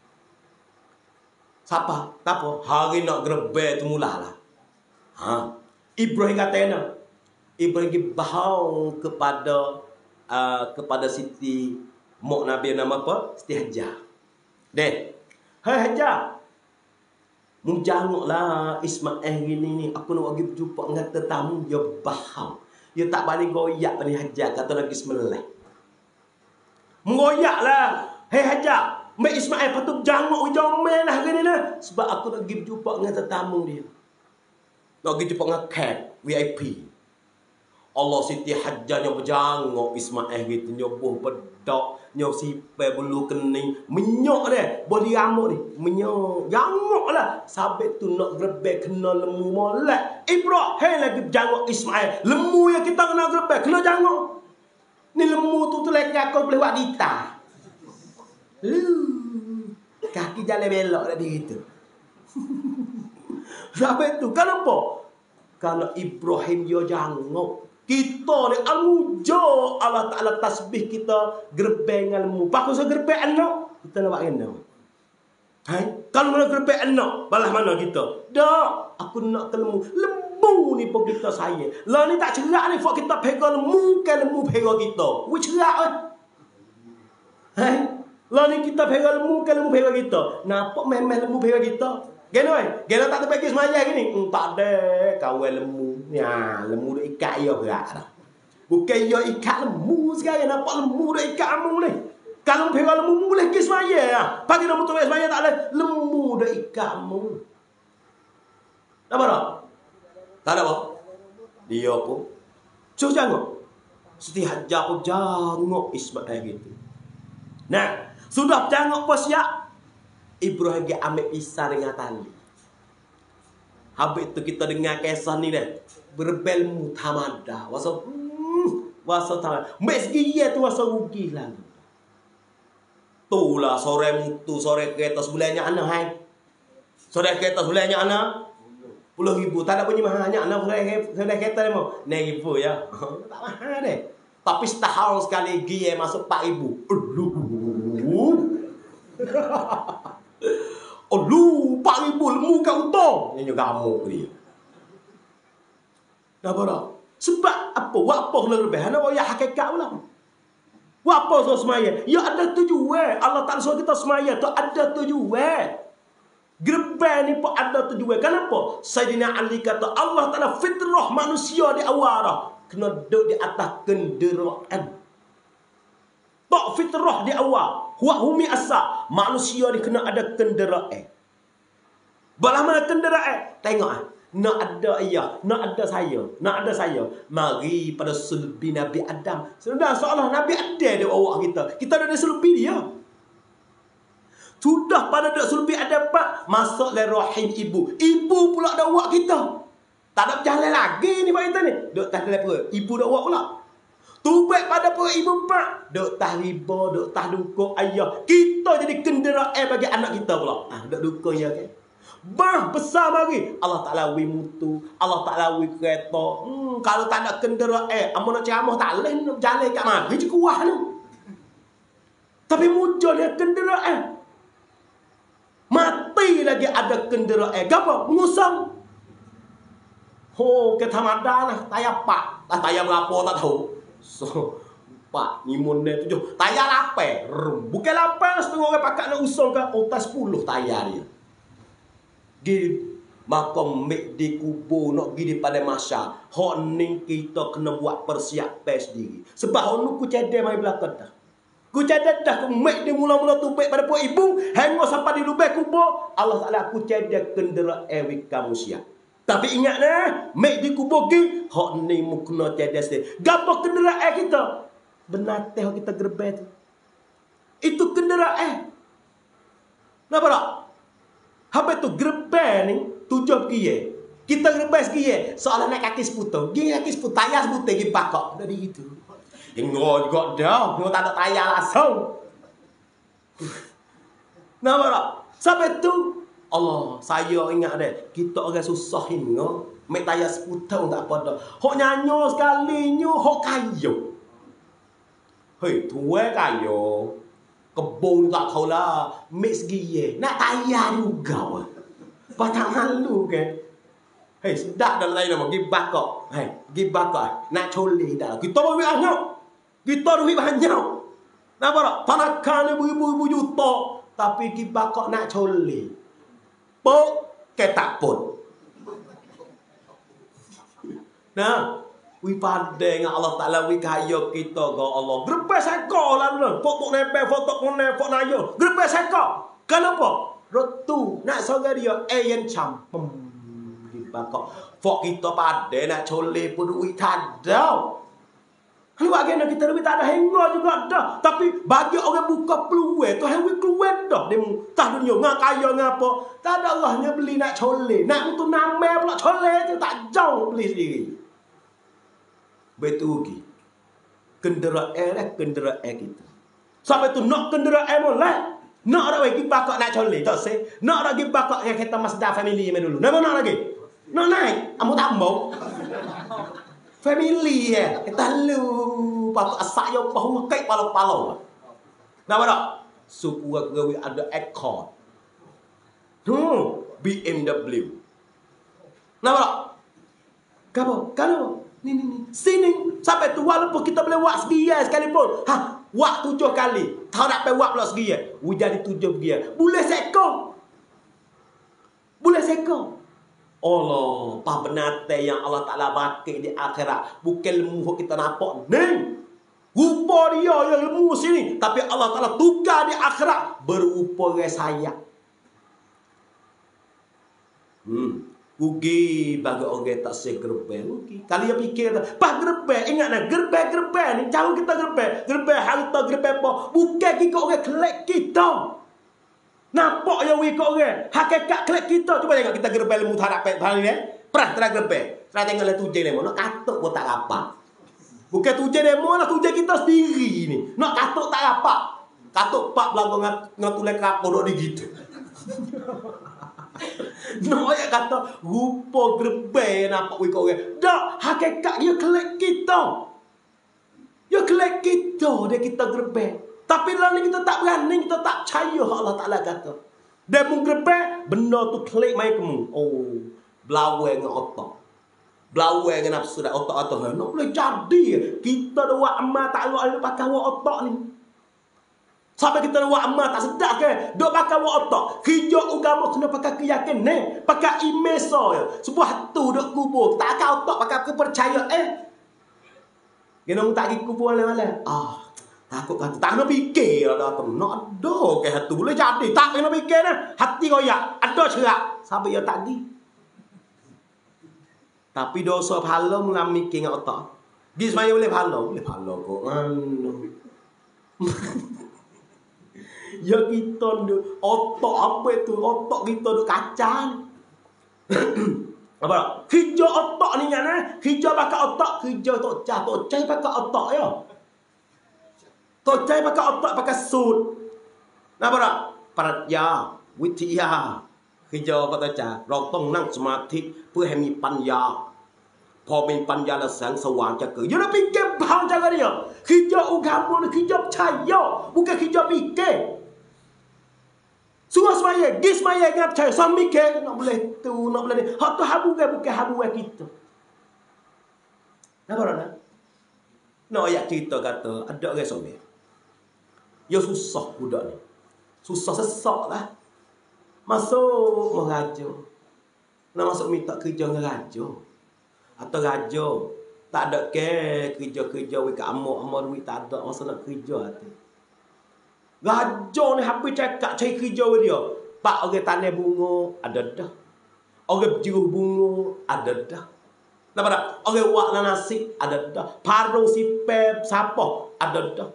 Siapa? Tak apa. Hari nak gerbel tu mulalah. Ha. Ibrahim kata Ibrahim bahau kepada Uh, kepada Siti Mak Nabi nama apa? Siti Hajar. Deh. Hai Hajar. Mujanguklah Ismail ini ni. Aku nak pergi berjumpa dengan tetamu. Ya bahau. Ya tak balik goyak ni Hajar. Kata lagi semelah. Mengoyaklah. Hei Hajar, Mek Ismail patut jangok ujung lah gini lah. Sebab aku nak pergi jumpa dengan tetamu dia. Nak pergi jumpa dengan cat V I P. Allah Siti Hajar nyo berjangok Ismail gitu, nyobuh pedok, nyo sipai bulu kening, menyok dia, body rambut ni, menyok, jangok lah. Sampai tu nak gerebek kena lemu molek. Ibrahim lagi jangok Ismail, lemu yang kita kena gerebek, kena jangok. Ni lemu tu tu lagi aku boleh buat dita. Lu, kaki jalan belok tadi gitu. Sampai tu, kenapa? Karena Ibrahim dia jangok. Kita ni al-muja Allah Ta'ala tasbih kita gerbeng ilmu. Pakai saya gerbeng anak, kita nak buat kena. Hai? Kalau nak gerbeng anak, balas mana kita? Dah, aku nak ke lembu. Lembu ni pun kita saya. Lah ni tak cerak ni, fak kita pegang lembu ke lembu pegang kita. Wih cerak eh. Hai? Lah ni kita pegang lembu ke lembu pegang kita. Nampak memang lembu pegang kita. Geno eh, geno tak terpakis semaya gini. Hmm, tak ada kawan lembu. Ya, lembu dah ikat ya berat dah. Bukan ya ikat lembu sekarang, nampak lembu dah ikat kamu ni. Kalau pegang lembu boleh ke semaya ya. Pagi dah betul semaya tak ada lembu dah ikat kamu. Apa dah? Tak ada apa? Dia pun cus jangok. Siti Hajar pun jangok Ismail gitu. Nah, sudah jangok pun siap. Ibrahim dia ambil pisah dengan tali. Habis itu kita dengar kisah ni dah. Berbel mutamada. Wasa hmm, wasa tangan. Mes dia tu wasa rugi lah. Tu lah sore mutu sore kereta sebulanya anak hai. Sore kereta sebulanya anak. Puluh ribu. Tak ada bunyi mahalnya anak sore kereta ni mau. Nek ribu ya. Tak mahal deh. Tapi setahun sekali dia masuk empat ribu. Oh lu empat ribu lemu kat utang. Ini gamuk dia. Dah apa? Sebab apa? Buat apa kena lebih? Hana ya hakikat pula. Buat apa so semaya? Ya ada tujuan. Allah Ta'ala suruh kita semaya tu ada tujuan. Gerbang ni pun ada tujuan. Kenapa? Sayyidina Ali kata Allah Ta'ala fitrah manusia di awal dah. Kena duduk di atas kenderaan. Tak fitrah di awal. Wa humi asa. Manusia ni kena ada kenderaan. Balah mana kenderaan? Tengok ah. Nak ada ayah, nak ada saya, nak ada saya. Mari pada sulbi Nabi Adam. Sudah seolah Nabi ada dia awak kita. Kita ada di sulbi dia. Sudah pada dek sulbi Adam pak, masuk le rahim ibu. Ibu pula dah awak kita. Tak ada berjalan lagi ni pak kita ni. Duk tas dalam perut. Ibu dah awak pula. Tubek pada perut ibu pak. Duk tas riba, duk tas duka ayah. Kita jadi kenderaan bagi anak kita pula. Ah, duk duka ya kan. Bah besar mari. Allah Ta'ala wi mutu. Allah Ta'ala wi kereta. Hmm, kalau tak ada kenderaan, amun nak ceramah tak boleh nak jalan kat mari je kuah ni. Tapi muncul dia kenderaan. Mati lagi ada kenderaan. Gapa? Ngusang. Oh, kita mada lah. Tayar pak. Lah tayar berapa tak tahu. So, pak, nimun dia tujuh. Tayar lapan. Bukan lapan setengah orang pakat nak usang ke. Otak sepuluh tayar dia. Gini makom mek di kubur nak gini pada masa hok ning kita kena buat persiapan sendiri sebab hok nu ku cedek mai belakang dah ku cedek dah ku mek di mula-mula tu baik pada pok ibu hanggo sampai di lubang kubur Allah Taala ku cedek kenderaan ewi kamu siap tapi ingat nah mek di kubur gi hok ning mu kena cedek sendiri gapo kenderaan kita benateh hok kita gerbet itu kenderaan napa tak. Habis tu gerbang ni tujuh kiye. Kita gerbang kiye. Soalan naik kaki seputar. Dia kaki seputar, tayar seputar pergi pakok. Dari itu. Engkau juga dah. Engkau tak ada tayar langsung. Nampak tak? Sampai tu Allah, saya ingat deh. Kita orang susah ini. Mek tayar seputar tak apa dah. Hok nyanyo sekali nyo, hok kayu. Hei, tuai kayu. Kebun tak tahu lah. Mix giye. Nak tayar juga. Patang malu ke. Hei, sedap dalam lain nama. Pergi bakok. Hei, pergi bakok. Nak coli dah. Kita duit banyak. Kita duit banyak. Nampak tak? Tanakan ni beribu-ribu juta. Tapi pergi bakok nak coli. Pok, ketak pun. Nah, Wi pandai dengan Allah Ta'ala wi kaya kita ke Allah. Gerbe seko lah lu. Foto nepe, foto kone, foto nayo. Gerbe seko. Kenapa? Rotu. Nak sorga dia. Eh yang campem. Bakok. Fok kita pandai nak colek pun wi tadau. Lu bagaimana kita lebih tak ada hingga juga dah. Tapi bagi orang buka peluang tu hewi keluar dah. Dia tak dunia ngak kaya ngapa. Tak ada Allahnya beli nak colek. Nak untuk nama pula colek tu tak jauh beli sendiri. Betul lagi. Kenderaan lah kenderaan kita. Sampai tu nak kenderaan boleh. Nak ada lagi bakak nak colek tak sih. Nak lagi bakak yang kita Mazda family me dulu. Nak nak lagi. Nak naik. Amu tak mau. Family ya, kita lu patut asak yo bahu kai palau-palau. Napa dak? Suku gawe ada Accord. Hmm, B M W. Napa dak? Kapo? Kalau ni ni ni. Sini sampai tu walaupun kita boleh buat segia sekalipun. Ha, buat tujuh kali. Tahu nak buat pula segia. Jadi tujuh segia. Boleh seko. Boleh seko. Allah, apa benate yang Allah Ta'ala pakai di akhirat. Bukan lemu kita nampak ni. Rupa dia yang lemu sini. Tapi Allah Ta'ala tukar di akhirat. Berupa saya. Hmm. Rugi bagi orang tak segerbel. Rugi. Kali dia fikir, pak gerbel. Ingat nak gerbel-gerbel ni. Jauh kita gerbel. Gerbel harta, gerbel apa. Bukan kita orang kelek kita. Nampak yang wik orang. Hakikat kelek kita. Cuba tengok kita gerbel lemu tak dapat hal ni. Perah terang gerbel. Saya tengok lah tujuh lemo. Nak katuk pun tak apa. Bukan tujuh lemo lah. Tujuh kita sendiri ni. Nak katuk tak apa. Katuk pak belakang dengan tulis kapur duduk di gitu. Nak yang kata rupa gerbel nampak wik orang. Tak. Hakikat dia kelek kita. Dia kelek kita. Dia kita gerbel. Tapi lah ni kita tak berani, kita tak percaya Allah Ta'ala kata. Dia menggerbek, benda tu klik main kamu. Oh, belawai dengan otak. Belawai dengan nafsu dan otak atau nak boleh jadi. Kita dah buat amal tak ada yang pakai otak ni. Sampai kita dah buat amal tak sedap ke? Duk pakai otak. Hijau agama kena pakai keyakinan. Pakai imesa. Sebuah tu duk kubur. Tak pakai otak, pakai kepercayaan. Eh. Kena tak pergi kubur malam-malam. Ah. Takut kata tak nak fikir ada apa. Nak ada ke hati boleh jadi. Tak kena fikir dah. Hati koyak. Ada cerak. Sampai dia tak di. Tapi dosa pahala mula mikir dengan otak. Gis maya boleh pahala. Boleh pahala kok. Ya kita duk. Otak apa itu? Otak kita duk kacang. Apa tak? Hijau otak ni kan. Hijau pakai otak. Hijau tak cah. Tak cah pakai otak ya. Tocai pakai otak, pakai sud. Nampak tak? Pratya, Witya. Hijau kata cah.เราต้องนั่งสมาธิเพื่อให้มีปัญญาพอมีปัญญาแล้วแสงสว่างจะเกิด You nak fikir faham cara dia. Hijau agama ni hijau percaya, bukan hijau fikir. Suruh semaya, gis semaya dengan percaya. Sama mikir, nak boleh tu, nak boleh ni. Hak tu habu kan bukan habu kita. Nampak tak? Nak ayat cerita kata, ada orang somel. Ya susah budak ni. Susah sesak lah. Masuk meraja. Nak masuk minta kerja dengan raja. Atau raja. Tak ada ke kerja-kerja wik amak-amak duit tak ada. Masa nak kerja hati. Raja ni habis cakap cari kerja dia. Pak orang tanam bunga ada dah. Orang berjiruh bunga ada dah. Nampak tak? Orang wak lah nasi ada dah. Parung si pep siapa ada dah.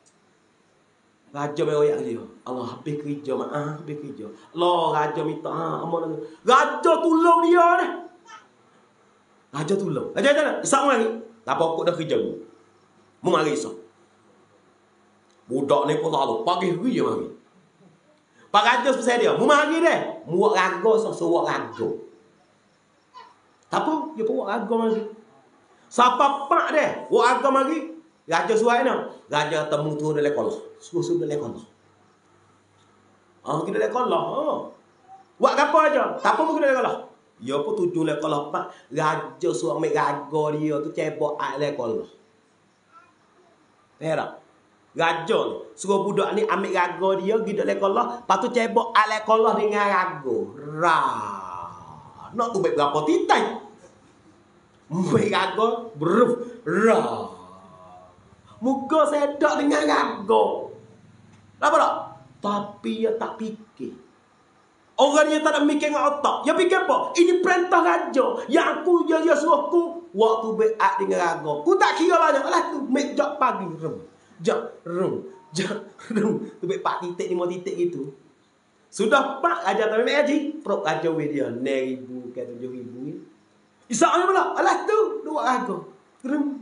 Raja meroyak dia. Allah habis kerja, maaf habis kerja. Allah raja minta ah amal. Raja tolong dia ni. Raja tolong. Raja jangan. Isak mari. Tak pokok dah kerja ni. Mu mari isak. Budak ni pun tak tahu. Pagi hari dia mari. Pak raja pasal dia. Mu mari deh. Mu buat raga so suruh raga. Tak apa, dia pun buat raga mari. Siapa pak deh? Buat raga mari. Raja suai nak. Raja temu tu dalam kolah. Suruh-suruh dalam kolah. Ah, kita dalam kolah. Ah. Buat apa aja? Tak apa mungkin dalam kolah. Ya pun tujuh dalam kolah pak. Raja suruh ambil raga dia tu cebok air dalam kolah. Perak. Raja ni suruh budak ni ambil raga dia pergi dalam kolah, lepas tu cebok air dalam kolah dengan raga. Ra. Nak tu baik berapa titai. Muih raga beruf ra. Muka sedok dengan raga. Apa tak? Tapi dia tak fikir. Orang yang tak nak mikir dengan otak. Dia fikir apa? Ini perintah raja. Yang aku, dia, dia suruh aku. Waktu beat dengan raga. Aku tak kira banyak. Alah tu, make jok pagi. Rum. Jok, rum. Jok, rum. Tu beat empat titik, lima titik gitu. Sudah pak raja tak memang haji. Perut raja weh dia. enam ribu ke tujuh ribu. Isaknya pula. Alah tu, dua raga. Rum.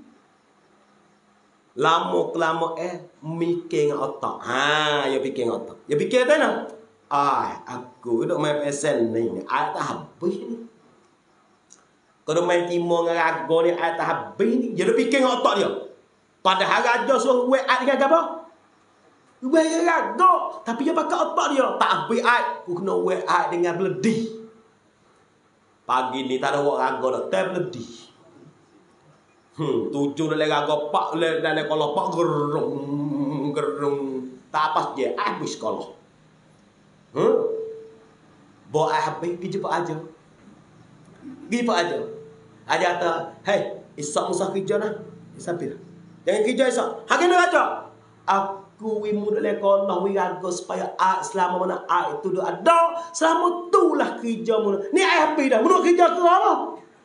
Lama-kelama eh mikir dengan otak. Ha, dia fikir dengan otak. Dia fikir tak nak? Ai, aku duk main pesen ni. Ai tak habis ni. Kalau main timur dengan raga ni, ai tak habis ni. Dia duk fikir dengan otak dia. Padahal raja suruh wet ai dengan apa? Wet dengan raga. Tapi dia pakai otak dia. Tak habis ai. Aku kena wet ai dengan beledi. Pagi ni tak ada wet raga dah. Tak beledi. Hmm, tujuh dalam raga pak dalam kolok pak gerung gerung tak pas je habis kolok. Hmm. Bawa habis pergi jumpa aja. Pergi pak aja. Aja kata, "Hei, Isak Musa kerja nah." Sampai. Jangan kerja Isak. Hakim dia kata, "Aku wimu dalam kolok wi raga supaya a selama mana a itu dah ada, selama tulah kerja mu. Ni ai habis dah. Mu kerja ke apa?"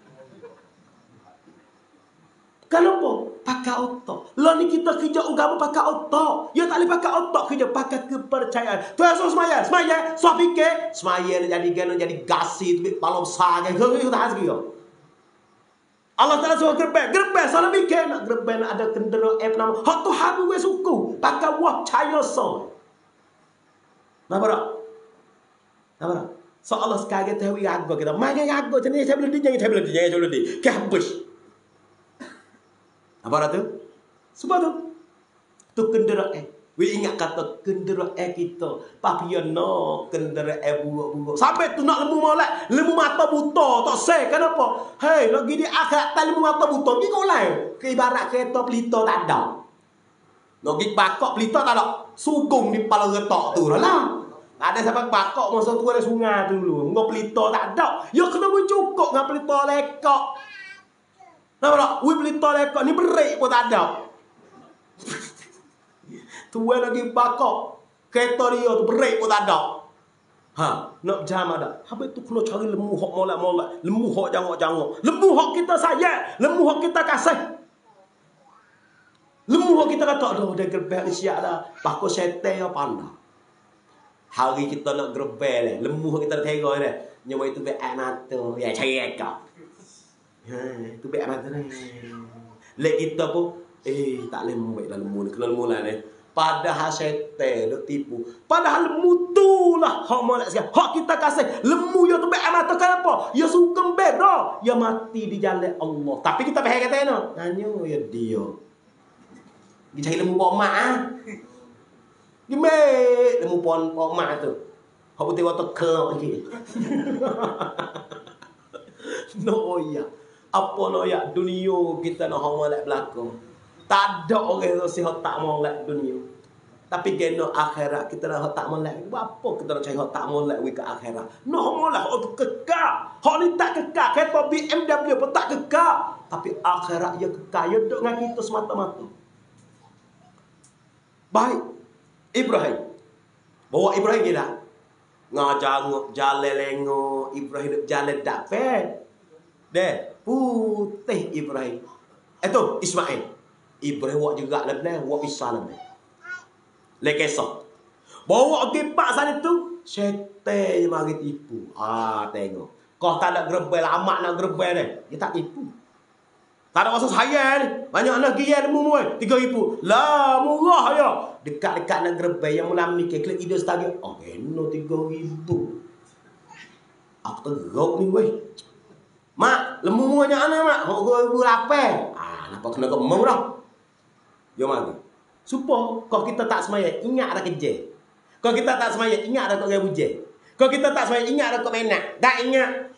Kenapa? Pakai otak. Lah ni kita kerja agama pakai otak. Ya tak boleh pakai otak kerja, pakai kepercayaan. Tu asal semaya, semaya, so fikir, semaya nak jadi gana jadi gasi tu balom sage. Kita tak hasbi. Allah Taala suruh gerbek, gerbek salah fikir nak gerbek nak ada kenderaan nama. Hak tu hak we suku, pakai wah cahaya so. Napa tak? Napa tak? So Allah sekali tahu raga kita. Mai raga jenis saya belum di, jangan saya belum di, jangan saya belum di. Ke habis. Apa tu? Sebab tu. Tu kenderaan. We ingat kata kenderaan kita. Papiana kenderaan buruk-buruk. Sampai tu nak lemu molek. Lemu mata buta. Tak say. Kenapa? Hei, lagi di akhirat tak lemu mata buta. Pergi kau lain. Ibarat kereta pelita tak ada. Lagi bakok pelita tak ada. Sugong di kepala getok tu lah. Ada sampai bakok masa tu ada sungai dulu. Ngau pelita tak ada. Ya kena cukup dengan pelita lekok. Nampak tak? Wih pelita lekok ni berik pun tak ada. Tuan lagi bakok. Kereta dia tu berik pun tak ada. Ha, nak jam ada. Habis tu kena cari lemu hok molek-molek. Lemu hok jangok-jangok. Lemu hok kita sayang. Lemu hok kita kasih. Lemu hok kita kata, aduh dia gerbek ni siap dah. Pakut setan yang pandai. Hari kita nak gerbek ni. Lemu hok kita dah tengok ni. Nyawa itu beak mata. Ya, cari ekor. Ha, tu baik mata ni. Lek kita pun eh tak lemu baik dalam lemu ni, kena lemu lah ni. Padahal syaitan dok tipu. Padahal lemu tu lah hak molek sekali. Hak kita kasih lemu yo tu baik mata kenapa? Ya sugeng beda. Ya mati di jalan Allah. Tapi kita bahaya kata no. Hanya ya dia. Dia cari lemu pok mak ah. Gimana lemu pon pok mak tu. Hak putih waktu kelok lagi. No ya. Apa nak ya dunia kita nak molek belakang. Tak ada orang yang sihat tak molek dunia. Tapi kena akhirat kita nak tak molek. Apa kita nak cari hak tak molek we ke akhirat? Nak molek hak tu kekal. Hak ni tak kekal. Kereta B M W pun tak kekal. Tapi akhirat dia kekal. Dia duduk dengan kita semata-mata. Baik. Ibrahim. Bawa Ibrahim kita. Ngajar jalan lengok. Ibrahim duduk jalan tak fair. Deh. Putih Ibrahim. Itu Ismail. Ibrahim wak juga lebih, wak pisah lebih. Lekesok. Bawa ke pak sana tu, syaitan je mari tipu. Ah, tengok. Kau tak nak gerebel, amat nak gerebel ni. Dia tak tipu. Tak ada masa saya ni. Banyak nak gaya lemu mu. tiga ribu. Lah, murah ya. Dekat-dekat nak gerebel yang mula mikir klik ide setagi. Oh, kena tiga ribu. Aku teruk ni weh. Mak, lemu banyak mana mak? Hok dua ribu lapan. Ah, nampak kena kemau dah. Jom mari. Supaya kau kita tak semaya ingat ada kerja. Kau kita tak semaya ingat ada kau gaya bujang. Kau kita tak semaya ingat ada kau menak. Tak ingat.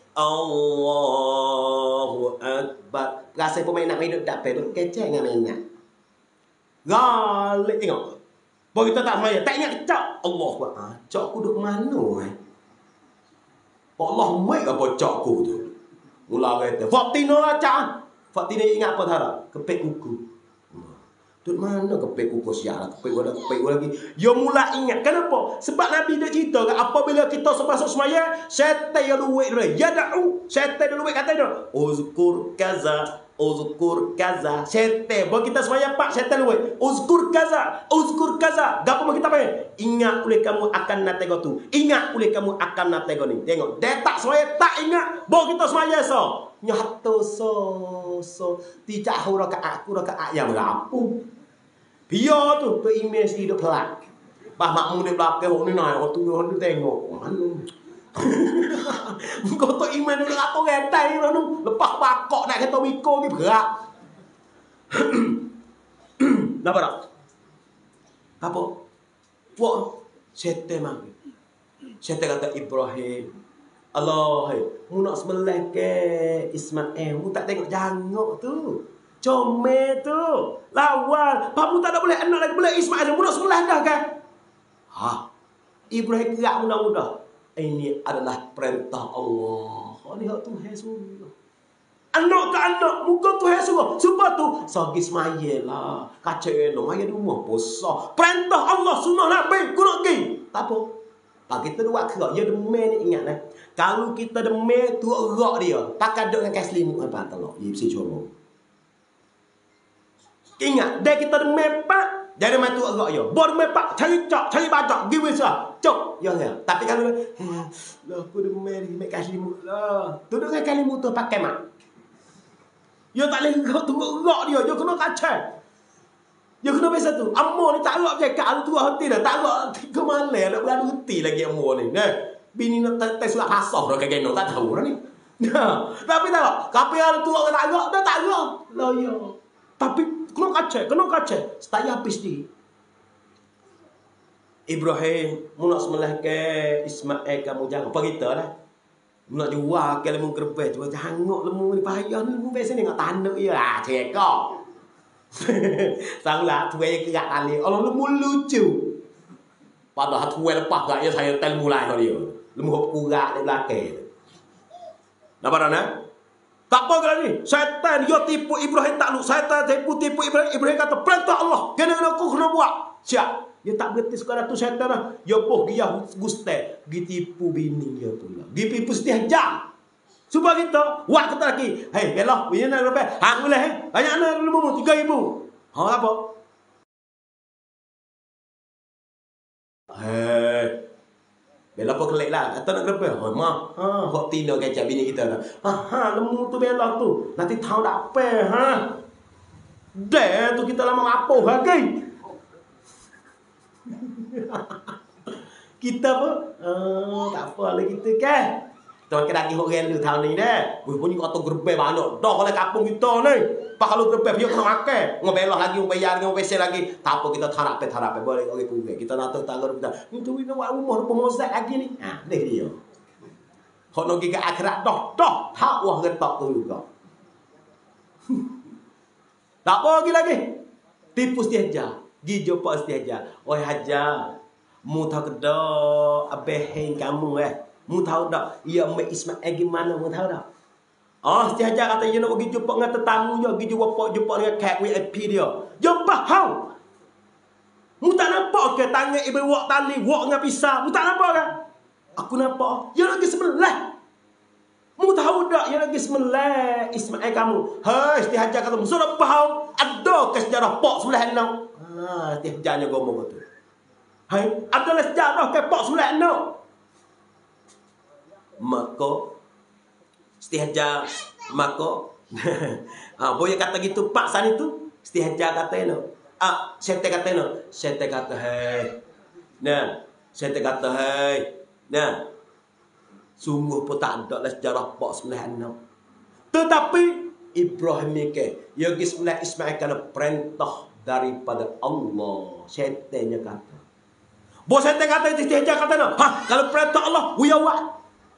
Allahu Akbar. Rasa pemain nak hidup tak perlu kecek dengan menak. Galik tengok. Kau kita tak semaya tak ingat cak. Allah Akbar. Ah, cak aku duduk mana eh? Allah mai apa cak aku tu? Mula kata, "Fatina lah cak." Fak tidak ingat apa thara? Kepek kuku. Tut mana kepek kuku siapa? Kepek gua kepek gua lagi. Yo mula ingat. Kenapa? Sebab Nabi dia cerita kan apabila kita masuk semaya, syaitan yang luwek dia. Ya da'u. Syaitan yang luwek kata dia. Uzkur kaza. Uzkur kaza. Syaitan. Bahawa kita semaya pak, syaitan luwek. Uzkur kaza. Uzkur kaza. Gapa mau kita pakai? Ingat oleh kamu akan nak tengok tu. Ingat oleh kamu akan nak tengok ni. Tengok. Dia tak semaya tak ingat. Bahawa kita semaya so. Nyato so so tidak hura ke aku ke ayam rapu. Biar tu tu image dia pelak. Bah makmu dia belakang ni nak waktu tu tengok. Mana? Kau tu image dia apa gedai tu. Lepas bakok nak kata wiko ni berat. Napa tak? Apa? Buat setan mah. Setan kata Ibrahim. Allah, mu nak sembelih ke Ismail, mu tak tengok jangok tu. Comel tu. Lawan. Pak mu tak ada boleh anak lagi boleh Ismail, mu nak sembelih dah kan? Ha. Ibrahim gerak mudah-mudah. Ini adalah perintah Allah. Ini hak Tuhan suruh. Anak ke anak, muka Tuhan suruh. Sebab tu, sagi Ismail lah. Kacau elok, ayah di rumah besar. Perintah Allah, sunnah Nabi, ku nak pergi. Tak apa. Pak kita dua kerak, ya demam ni ingat lah. Kalau kita demam tu erak dia, pakai duk dengan kain selimut apa telok, dia mesti colong. Ingat, dia kita demam pak, jadi mai tu erak dia. Bor demam pak, cari cak, cari bajak, give sah. Cok, ya ya. Tapi kalau lah aku demam ni, mai kain selimut lah. Tu dengan kain selimut tu pakai mak. Ya tak leh kau tunggu erak dia, dia kena kacau. Ya kena biasa tu. Amor ni tak agak je kat tu hati dah. Tak agak tiga malam nak beradu hati lagi amor ni. Nah, bini nak tes surat hasah dah kayak geno tak tahu dah ni. Nah, tapi tak agak. Kape ada tu tak agak, dah tak agak. Lah ya. Tapi kena kacau, kena kacau. Setaya habis ni. Ibrahim, mu nak sembelih ke Ismail kamu jangan apa kita dah. Mu nak jual ke lemu gerbek, jual jangok lemu ni payah ni lemu biasa ni ngak tanduk ya. Ah, cekok. Salah tuai ke kat tali. Allah lemu lucu. Padahal tuai lepas gak ya saya tel mulai kau dia. Lemu hop kurak di belakang. Nampak tak? Tak apa kali ni. Syaitan dia tipu Ibrahim tak lu. Syaitan tipu tipu Ibrahim. Ibrahim kata perintah Allah. Kena-kena aku kena buat. Siap. Dia tak berhenti sekadar tu syaitan lah. Dia boh dia guste. Dia tipu bini dia pula. Dia tipu setiap jam. Cuba kita, buat kata lagi. Hei, belah, bini nak berapa? Hang boleh, hei. Banyak nak dulu tiga ribu. Ha, apa? Hei. Bela apa kelek lah. Kata nak berapa? Ha, mah. Ha, hok tina kecap bini kita dah. Ha, ha, lemu tu bela tu. Nanti tahu tak apa, ha. Dah tu kita lama ngapuh lagi. Kita apa? Ah, tak apa lah kita kan. Tuan kena kihok rela tahun ni dah. Wih punya kata gerbek banyak. Dah oleh kampung kita ni. Pak kalau gerbek dia kena makan. Ngobelah lagi, ngobayar, ngobesel lagi. Tak apa kita tarap pe tarap pe boleh orang punya. Kita nak tahu tangga kita. Ni tu kita buat rumah pemozak lagi ni. Ha, deh dia. Hok nak pergi ke akhirat dah. Dah. Tak wah getak tu juga. Tak apa lagi lagi. Tipu setiaja. Gi jumpa setiaja. Oi haja. Mu tahu kedak abeh kamu eh. Mu tahu tak? Ya Mek Ismail gimana mu tahu tak? Oh, setiaja kata dia nak pergi jumpa dengan tetamu dia, pergi jumpa jumpa dengan kat V I P dia. Jumpa hau. Mu tak nampak ke tangan ibu wak tali, wak dengan pisau? Mu tak nampak ke? Aku nampak. Ya lagi sebelah. Mu tahu tak? Ya lagi sebelah Ismail kamu. Hei, setiaja kata mu sudah pahau. Ada ke sejarah pok sebelah enam? Ha, setiajanya ngomong betul. Hai, adalah sejarah ke pok sebelah enam. Maka setihaja maka ah boya kata gitu pak san itu setihaja kata no ah sete kata no sete kata hai nah sete kata hai nah sungguh pun tak ada lah sejarah pak sebelah enam. Tetapi Ibrahim ke ya sebelah Ismail kena perintah daripada Allah. Setannya kata bos sete kata setihaja kata no ha kalau perintah Allah we awak.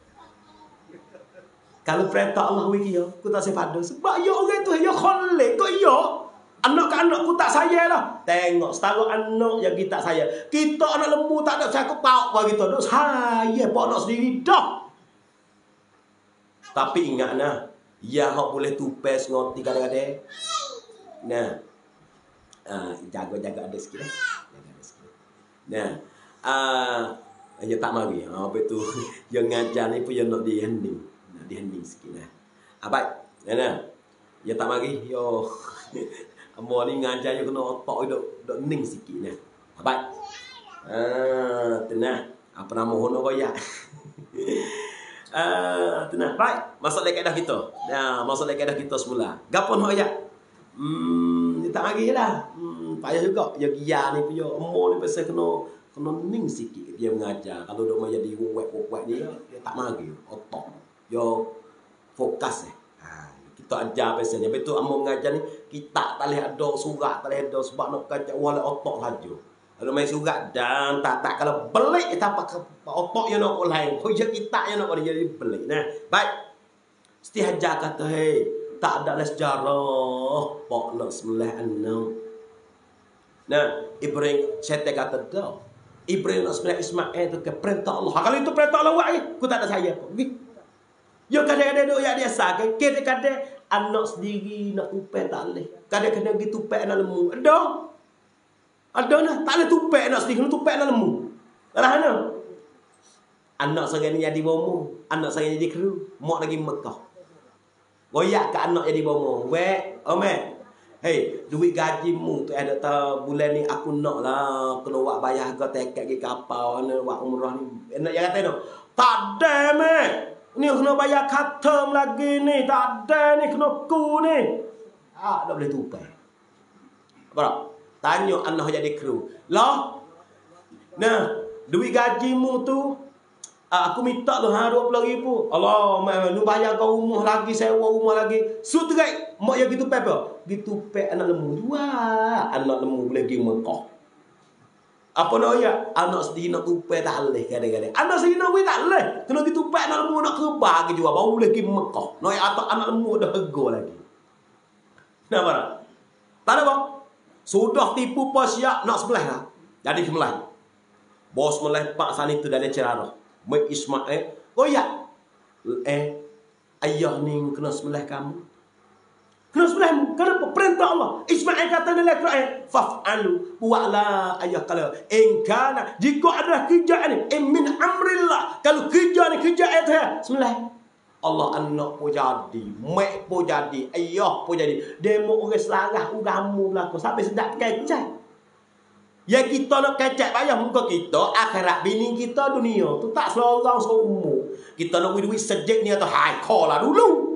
Kalau perintah Allah wiki yo, aku tak sepada. Sebab yo orang tu yo kholek kok yo. Anak ke anak aku tak saya lah. Tengok setara anak yang kita saya. Kita anak lembu tak ada cakap pauk bagi kita. Dok saya pak nak sendiri dah. Tapi ingat nah, Ya hok boleh tupes ngoti kadang-kadang. Nah, uh, jaga-jaga ada sikit. Jaga ada sikit. Nah, ah uh, ya tak mari. Ha apa tu? Yang ngajar ni pun yang nak di handling. Nak di handling sikit nah. Ah baik. Nah, nah. Ya tak mari. Yo. Amo ni ngajar yo kena otak dok dok ning sikit nah. Ah baik. Ah, tenang. Apa nama hono royak. Ah, tenang. Baik. Masuk lagi kaedah kita. Nah, masuk lagi kaedah kita semula. Gapo nak ayat? Hmm, tak lagi lah. Hmm, payah juga. Ya gia ni punya amo ni pasal kena kena ning sikit dia mengajar. Kalau dia mau jadi wek-wek dia, dia tak mari otak. Yo fokus eh. Ha, kita ajar biasanya. Betul amo mengajar ni kita tak boleh ada surat, tak boleh ada sebab nak kacau wala otak saja. Kalau main surat dan tak tak kalau belik kita pakai otak yang nak lain. Kau je kita yang nak jadi belik. Nah, baik. Mesti hajar kata hey, tak ada sejarah pok nak sembilan enam. Nah, Ibrahim syaitan kata dah. Ibrahim nak sembilan Ismail tu ke perintah Allah. Kalau itu perintah Allah wah, aku tak ada saya pun. Yo kadang-kadang duk ya dia sakit, kadang-kadang anak sendiri nak tupai tak boleh. Kadang-kadang gitu tupai anak lemu. Ada. Ada nah, tak boleh tupai anak sendiri, kena tupai anak lemu. Alah ana. Anak saya ni jadi bomo, anak saya jadi kru, mak lagi Mekah. Goyak ke anak jadi bomo. Wek, omet. Hey, duit gajimu tu ada tahu bulan ni aku nak lah kena buat bayar harga tiket ke kapal, nak buat umrah ni. Nak yang kata tu. Tak ada meh. Ni kena bayar khatam lagi ni, tak ada ni kena ku ni. Ah, tak boleh tupai. Apa? Tanya anak jadi kru. Lah. Nah, duit gajimu tu aku minta lu ha dua puluh ribu. Allah, lu bayar kau rumah lagi, sewa rumah lagi. Sutrai, mak ya gitu pe apa? Gitu pe anak lemu. Wah, anak lemu boleh pergi Mekah. Apa nak ya? Anak sendiri nak tupai tak boleh kadang-kadang. Anak sendiri nak tak boleh. Kena gitu pe anak lemu nak kebah ke jual baru boleh pergi Mekah. Nak atau anak lemu dah harga lagi. Kenapa? Tak ada apa? Sudah tipu pas siap nak sebelah lah. Jadi sebelah. Bos meleh pak sana itu dari cerara. Mek Ismail, oh ya, eh, ayah ni kena sebelah kamu, kena sebelahmu. Kenapa? Perintah Allah. Ismail kata dalam Quran, faf'alu, buatlah ayah kalau engkana, jika ada kerja ni, min amrillah, kalau kerja ni kerja itu ya, sebelah. Allah anak pun jadi, mek pun jadi, ayah pun jadi. Demo orang selarah ugamu berlaku sampai sedap kecek. Ya kita nak kecek payah muka kita, akhirat bini kita dunia tu tak selorang semua. Kita nak duit sejek ni atau high call lah dulu.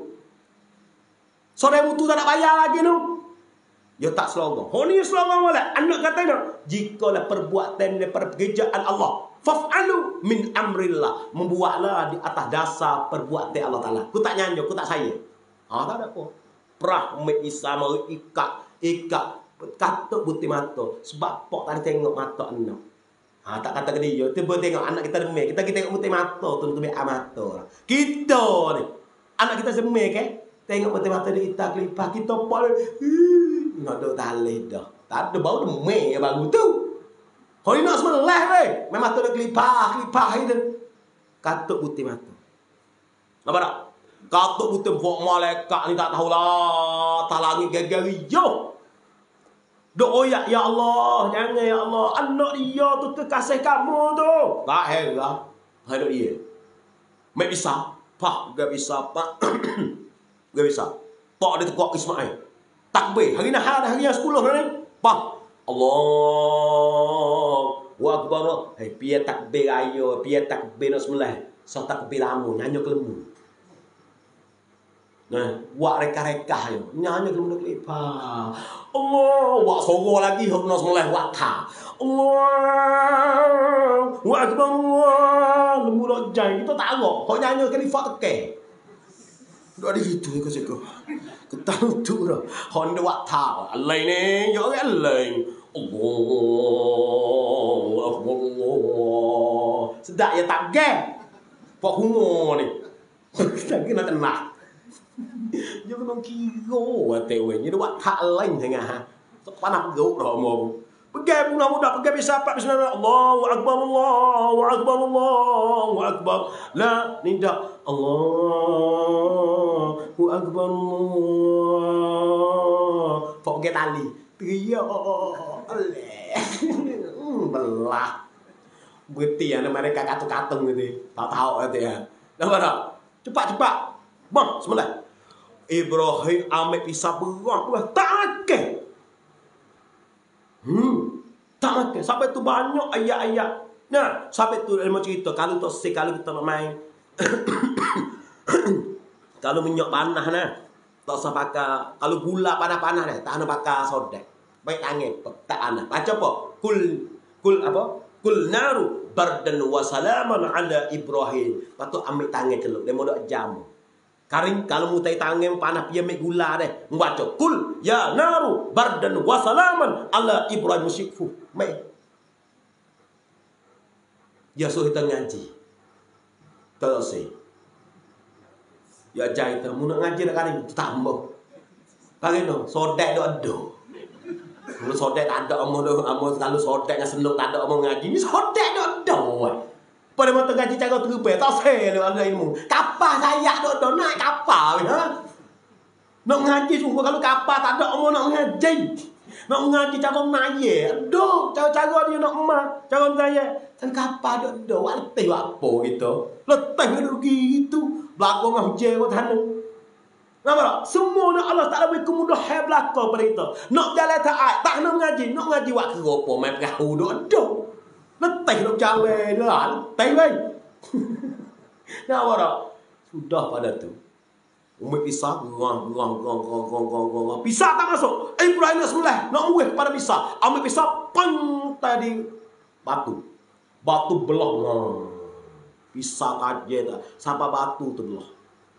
Sore mutu tak nak bayar lagi tu. Ya tak selorang. Oh ni selorang wala. Anak kata nak, jikalau perbuatan dan pekerjaan Allah, faf'alu min amrillah, membuatlah di atas dasar perbuatan Allah Taala. Ku tak nyanyo, ku tak saya. Ha tak ada apa. Perah mek isa mau ikat, ikat katuk buti mata sebab pok tadi tengok mata anak. Ha tak kata ke dia, tiba tengok anak kita demam. Kita kita tengok buti mata tu tu mata. Kita ni anak kita semai ke? Tengok buti mata dia kita kelipah kita pol. Nak dok talih dah. Tak ada bau demam ya baru tu. Hari nak sebelah weh. Memang tu dah kelipah, kelipah itu. Katuk buti mata. Apa tak? Katuk buti buat malaikat ni tak tahulah. Talangi gagari yo. Doa ya, ya Allah, jangan ya Allah, anak dia tu kekasih kamu tu. Tak heran, hendak dia. Mek bisa, pak, gak bisa, pak, gak bisa. Pak dia tekuk Ismail. Takbir, hari ni hari yang sepuluh ni, pak. Allah, wakbar. Hei, piye takbir ayo, piye takbir nak sebelah. So takbir lamu, nyanyi kelemu. Nah, buat reka-reka yo. Nyanyi kelemu kelipah. Allah, buat sorok lagi hok nak sebelah buat ta. Allah, wakbar Allah. Lembu nak jai kita tak agak. Hok nyanyi kelipah teke. Dak ada gitu ke siko. Ketang tu dah. Hok ndak buat ta. Alai ni, yo alai. Allah, akbar Allah. Sedak ya tak ge. Pok hungo ni. Tak kena tenang. Dia kena kira hati orang. Dia buat tak lain tengah. Panak geruk dah mau. Pergi budak-budak, pergi bisa apa bismillah. Allahu akbar, Allahu akbar, Allahu akbar. La tidak. Allahu akbar, Allah. Pergi tali. Teriak. Oleh. Belah. Berhenti ya mereka katung-katung gitu. Tak tahu gitu ya. Nampak tak? Cepat-cepat. Bang, sebelah. Ibrahim ambil pisau berat. Tak akal. Hmm, tak makan. Sampai tu banyak ayat-ayat. Nah, sampai tu ilmu cerita. Kalau tu si kalau kita nak main. Kalau minyak panah nah. Tak usah pakai. Kalau gula panah-panah nah, tak nak pakai soda. Baik tangan, tak panah. Baca apa? Kul kul apa? Kul naru bardan wa salaman ala Ibrahim. Patut ambil tangan celuk. Dia mau dak jam. Karing kalau mutai tangan panah pia mek gula deh. Membaca kul ya naru bardan wa salaman ala Ibrahim musyikfu. Mai. Ya suruh kita ngaji. Terus sih. Ya jai tu mun nak ngaji nak karing tambah. Karing no sodek do ado. Mun sodek tak ada omong do omong kalau sodek dengan senuk tak ada omong ngaji. Ni sodek do ado. Pada mata ngaji cara terbaik tak saya lu ada ilmu. Kapal saya dok dok naik kapal ya. Nak ngaji sungguh kalau kapal tak ada omong nak ngaji. Nak ngaji cara naik. Aduh, cara-cara dia nak emak, cara saya. Kan kapal dok dok letih apa gitu. Letih gitu. Belakang ngah hujan kau tanah. Nampak tak? Semua nak Allah Taala beri kemudahan belakang pada kita. Nak jalan taat, tak nak ngaji, nak ngaji wak keropo mai perahu dok dok. Letih dok cawe lah, letih weh. Nampak tak? Sudah pada tu. Umit pisah, gong gong gong gong gong gong gong. Pisah tak masuk. Ibrahim nak sembelih, nak muih pada pisah. Ambil pisah, pang tadi batu. Batu belah. Pisah kaje tak. Sampai batu tu belah.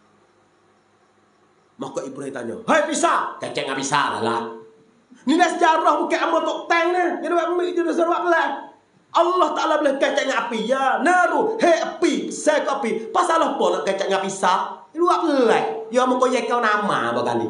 Maka Ibrahim tanya, "Hai pisah." Kecek ngah pisah lah. Ni dah sejarah bukan amal tok tang ni. Dia buat ambil dia sejarah lah. Allah Ta'ala boleh kecek dengan api. Ya naru. Hei api. Saya ke api. Pasal apa nak kecek dengan pisah? Dia buat pelai. Ya mengkoyak kau nama apa kali.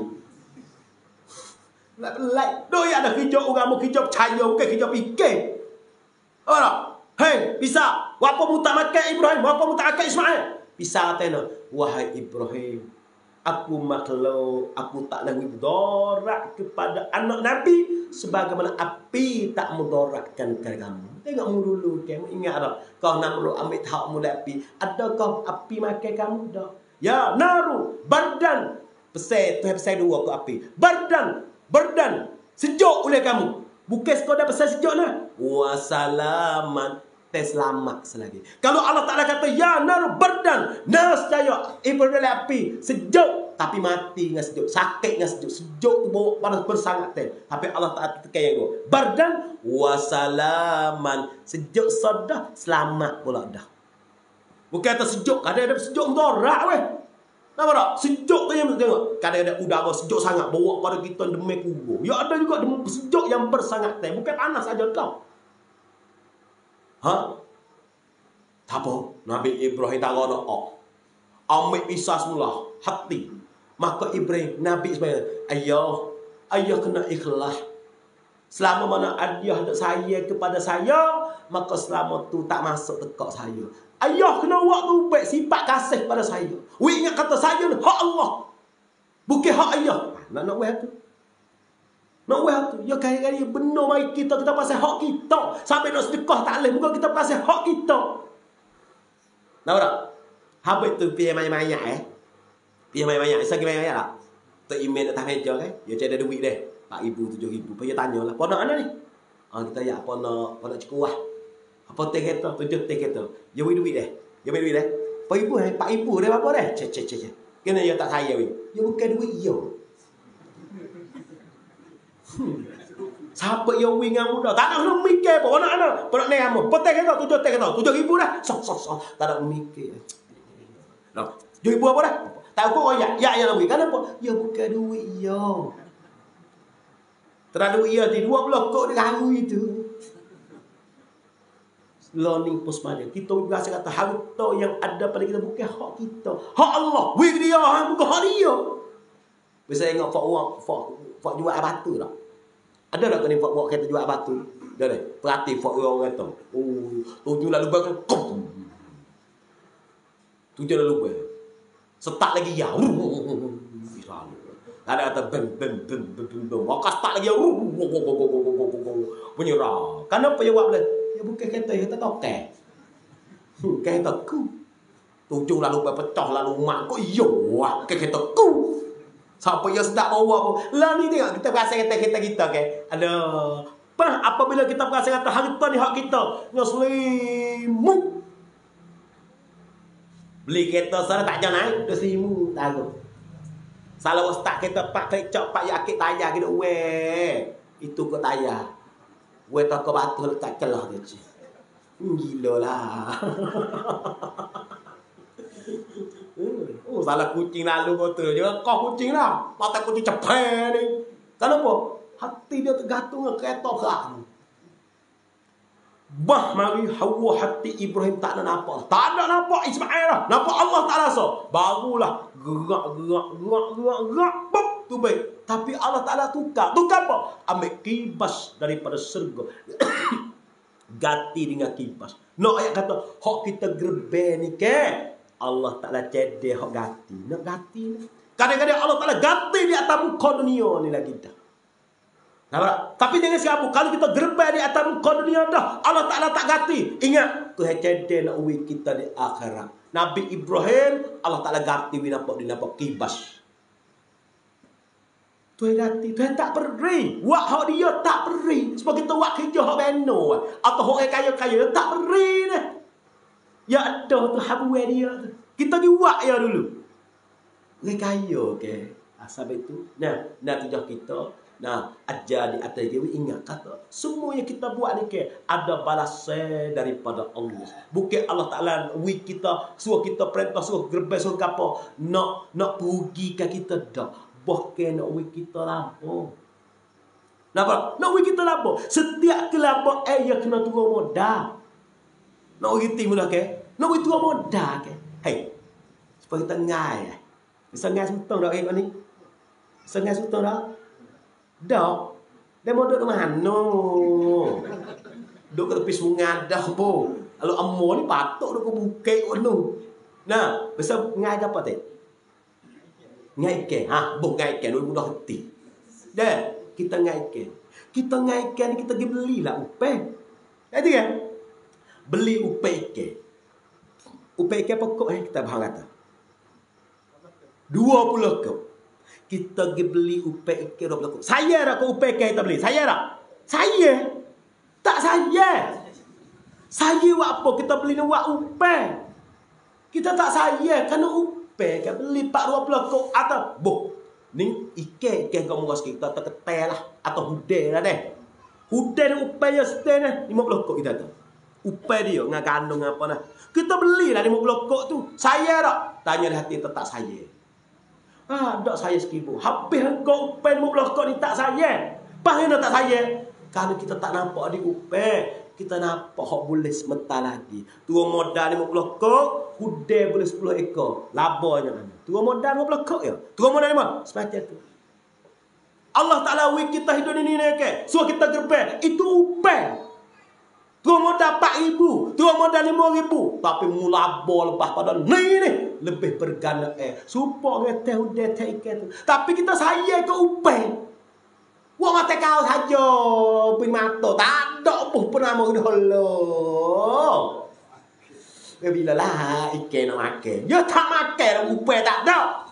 Buat pelai. Doi ada hijau orang mau hijau cahaya. Bukan hijau fikir. Apa tak? Hei pisah. Wapa mutak makan Ibrahim. Wapa mutak makan Ismail. Pisah tena. Wahai Ibrahim. Aku makhluk, aku tak nak mudarat kepada anak Nabi sebagaimana api tak mudaratkan kepada kamu. Tengok mu dulu, kamu ingat tak? Kau nak perlu ambil tahu mulai api. Adakah api makan kamu dah? Ya naru, bardan. Pesai, tu pesai dua ke api. Bardan, bardan. Sejuk oleh kamu. Bukan sekadar pesai sejuk nah. Wassalaman. Tes selamat selagi. Kalau Allah Ta'ala kata ya naru bardan, nescaya Ibrahim api sejuk tapi mati dengan sejuk, sakit dengan sejuk, sejuk tu bawa panas bersangat teh. Tapi Allah Ta'ala tekan yang go bardan wasalaman, sejuk sudah selamat pula dah. Bukan kata sejuk, kadang ada sejuk mudarat weh. Nampak tak? Sejuk tu yang tengok. Kadang-kadang udara sejuk sangat bawa pada kita demam kubur. Ya ada juga demam sejuk yang bersangat teh. Bukan panas saja kau. Ha? Tak apa. Nabi Ibrahim tak ada ok. Ambil pisah semula. Hati. Maka Ibrahim, Nabi Ismail. Ayah. Ayah kena ikhlas. Selama mana ayah nak saya kepada saya. Maka selama tu tak masuk tekak saya. Ayah kena buat tu baik sifat kasih pada saya. Wi ingat kata saya ni hak Allah. Bukan hak ayah. Nak nak buat tu. Nak buat tu. Ya kali-kali benar mari kita. Kita pasal hak kita. Sampai nak sedekah tak boleh. Bukan kita pasal hak kita. Nampak tak? Habis tu pergi banyak-banyak eh. Pergi banyak-banyak. Saya pergi banyak-banyak tak? Tak email atas meja kan. Ya cik ada duit deh. empat ribu, tujuh ribu. Pergi tanya lah. Apa nak mana ni? Ha, kita ya apa nak. Apa nak cukup lah. Apa teh kereta. Tujuh teh kereta. Ya beri duit deh. Ya beri duit deh. empat ribu eh. empat ribu deh apa deh. Cik cik cik cik. Kena ya tak saya weh. Ya bukan duit ya. Hmm. Siapa yang wingan muda? Tak nak nak mikir apa. Nak nak. Apa nak nama? Petai kereta. Tujuh teh kereta. Tujuh ribu dah. Sok sok sok. Tak nak mikir. Nah. Tujuh ribu apa dah? Tak kau ya. Ya yang lebih. Kenapa? Ya bukan duit ya. Terlalu iya di dua belas kok dia itu. Learning posmada. Kita biasa kata harta yang ada pada kita bukan hak kita. Hak Allah. Wih dia bukan hak dia. Bisa ingat fak uang, fak fak jual batu tak? Ada tak kena fak buat kereta jual batu? Dah deh, perhati fok orang kata. Oh, tujuh lalu bang. Tujuh lalu bang. Setak lagi ya. Ada kata ben ben ben ben ben. Maka setak lagi ya. Penyerah. Kenapa ya wak boleh? Ya bukan kata ya tak tahu ke. Kata ku. Tujuh lalu bang pecah lalu mak kok iyo wah kata ku. Siapa yang sedap bawa pun. Lah ni tengok kita berasa kata-kata kita ke. Ada Bah, apabila kita berasa kata harta ni hak kita, ngaslimu. Beli kereta sana tak jangan naik, dah seribu tahu. Salah wastak kita pak kecok pak yakit tayar kita weh. Itu ke tayar. Weh tak ke batu lekat celah dia. Gila lah. Oh, salah kucing lalu kau tu. Jangan kau kucing lah. Mata kucing cepet ni. Kenapa? Hati dia tergantung dengan kereta berat. Bah mari Hawa hati Ibrahim tak ada nampak. Tak ada nampak Ismail lah. Nampak Allah tak rasa. Barulah gerak, gerak, gerak, gerak, gerak. Pop, tu baik. Tapi Allah tak ada tukar. Tukar apa? Ambil kibas daripada surga. Ganti dengan kibas. No ayat kata, hak kita gerbe ni ke? Allah tak ada cedek hak ganti. Nak ganti ni. Kadang-kadang Allah tak ada ganti di atas muka dunia ni lagi dah. Nampak? Tapi jangan siapa. Kalau kita gerbai di atas muka dunia dah, Allah Ta'ala tak ganti. Ingat, Tuhan cedek nak uwi kita di akhirat. Nabi Ibrahim, Allah Ta'ala ganti dia nampak, dia nampak kibas. Tuhan ganti, Tuhan tak beri. Wak hak dia tak beri. Sebab kita wak kerja hak beno. Atau orang kaya-kaya tak beri ni. Ya ada tu habuai dia tu. Kita pergi wak ya dulu. Orang kaya ke. Asal itu. Nah, nak tujuh kita. Nah, ajar di atas dia ingat kata semua yang kita buat ni ke ada balasan daripada Allah. Bukan Allah Taala wi kita suruh kita perintah suruh gerbes suruh apa nak nak perugikan kita dak. Bahkan nak wi kita lampau. Napa? Nak wi kita lampau. Setiap kelapa eh ya kena turun modal. Nak wi timula ke? Nak wi turun modal ke? Hei. Supaya kita ngai. Bisa ngai sutong dak eh ni. Bisa ngai sutong dak. Dah, dia mau duduk mana? Duduk ke tepi sungai dah po. Kalau amor ni patok duduk ke bukit onu. Nah, besar ngai apa teh? Ngai ikan, ha, buh ngai ikan, dulu mudah hati. Dah, kita ngai ikan. Kita ngai ikan kita pergi belilah upeh. Jadi kan? Beli upeh ikan. Upeh ikan pokok eh kita bahang kata. dua puluh kop. Kita pergi beli upek ikan dua puluh kop. Saya dah ke upek ikan kita beli. Saya dah. Saya. Tak saya. Saya buat apa? Kita beli ni buat upek. Kita tak saya. Kerana upek kan beli pak dua puluh kop. Atau, boh. Ni ikan. Ikan kamu rasa kita terketel lah. Atau hudai lah deh. Hudai ni upek yang setel ni. lima puluh kop kita tu. Upek dia. Dengan kandung apa lah. Kita beli lah lima puluh kop tu. Saya dah. Tanya di hati tetap saya. Ah, tak saya seribu. Habis engkau upay lima puluh kau ni tak saya. Bagaimana tak saya? Kalau kita tak nampak di upay, kita nampak hak boleh sementara lagi. Tua modal lima puluh kau, hudai boleh sepuluh ekor. Labanya mana? Tua modal lima puluh kau ya. Tua modal lima. Semacam tu. Allah Ta'ala wi kita hidup ini ni ke. So kita gerbe. Itu upay. Tua modal empat ribu. Tua modal lima ribu. Tapi mula bol lepas pada ni ni. Lebih berganda eh. Supaya teh udah teh ikan tu. Tapi kita saya ke upay. Wah mata kau saja. Pin mata. Tak ada pun pernah mau dulu. Bila lah ikan nak makan. Ya tak makan. Upay tak ada.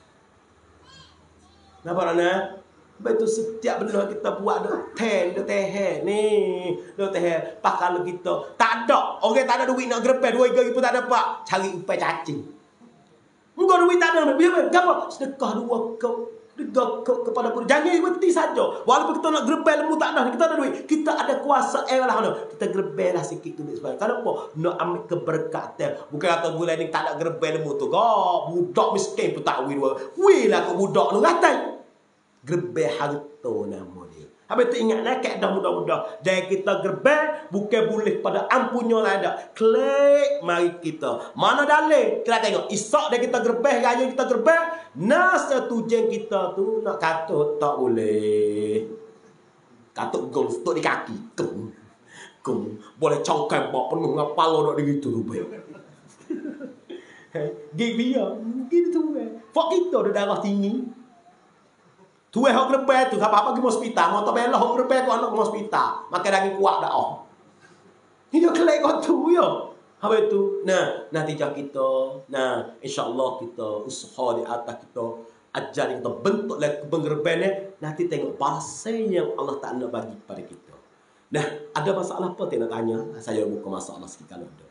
Nampak mana? Betul setiap benda kita buat dah ten, dah teh ni, dah teh. Pak kalau kita tak ada, orang tak ada duit nak gerepet dua tiga ribu tak ada pak, cari upay cacing. Engkau duit tak ada, biar apa? Sedekah dua kau, tiga kau kepada budak. Jangan berhenti saja. Walaupun kita nak gerepet lembu tak ada, kita ada duit, kita ada kuasa eh lah mana. Kita gerepet lah sikit tu sebab. Kenapa? Nak ambil keberkatan. Bukan kata bulan ni tak nak gerepet lembu tu. Kau budak miskin pun tak win. Win lah kau budak tu ngatai. Gerbeh harta nama dia. Habis tu ingat nak dah mudah-mudah. Jangan kita gerbeh bukan boleh pada ampunnya lah ada. Klik mari kita. Mana dalil? Kita tengok. Isak dia kita gerbeh, gaya kita gerbeh. Nasa tujuan kita tu nak katut tak boleh. Katut golf tu di kaki. Tung. Kum, boleh congkai bawa penuh ngapal lo dak gitu rupa. Gigi dia, gitu eh. Fok kita ada darah tinggi. Tuai hok rebel tu, apa-apa pergi hospital, motor belah hok rebel tu anak hospital. Makan daging kuat dah oh. Ini kelek kau tu yo. Apa itu? Nah, natijah kita, nah insya-Allah kita usaha di atas kita ajar kita bentuk lagi penggerbennya, nanti tengok balasan yang Allah Taala bagi pada kita. Nah, ada masalah apa nak tanya? Saya buka masalah sikit kalau ada.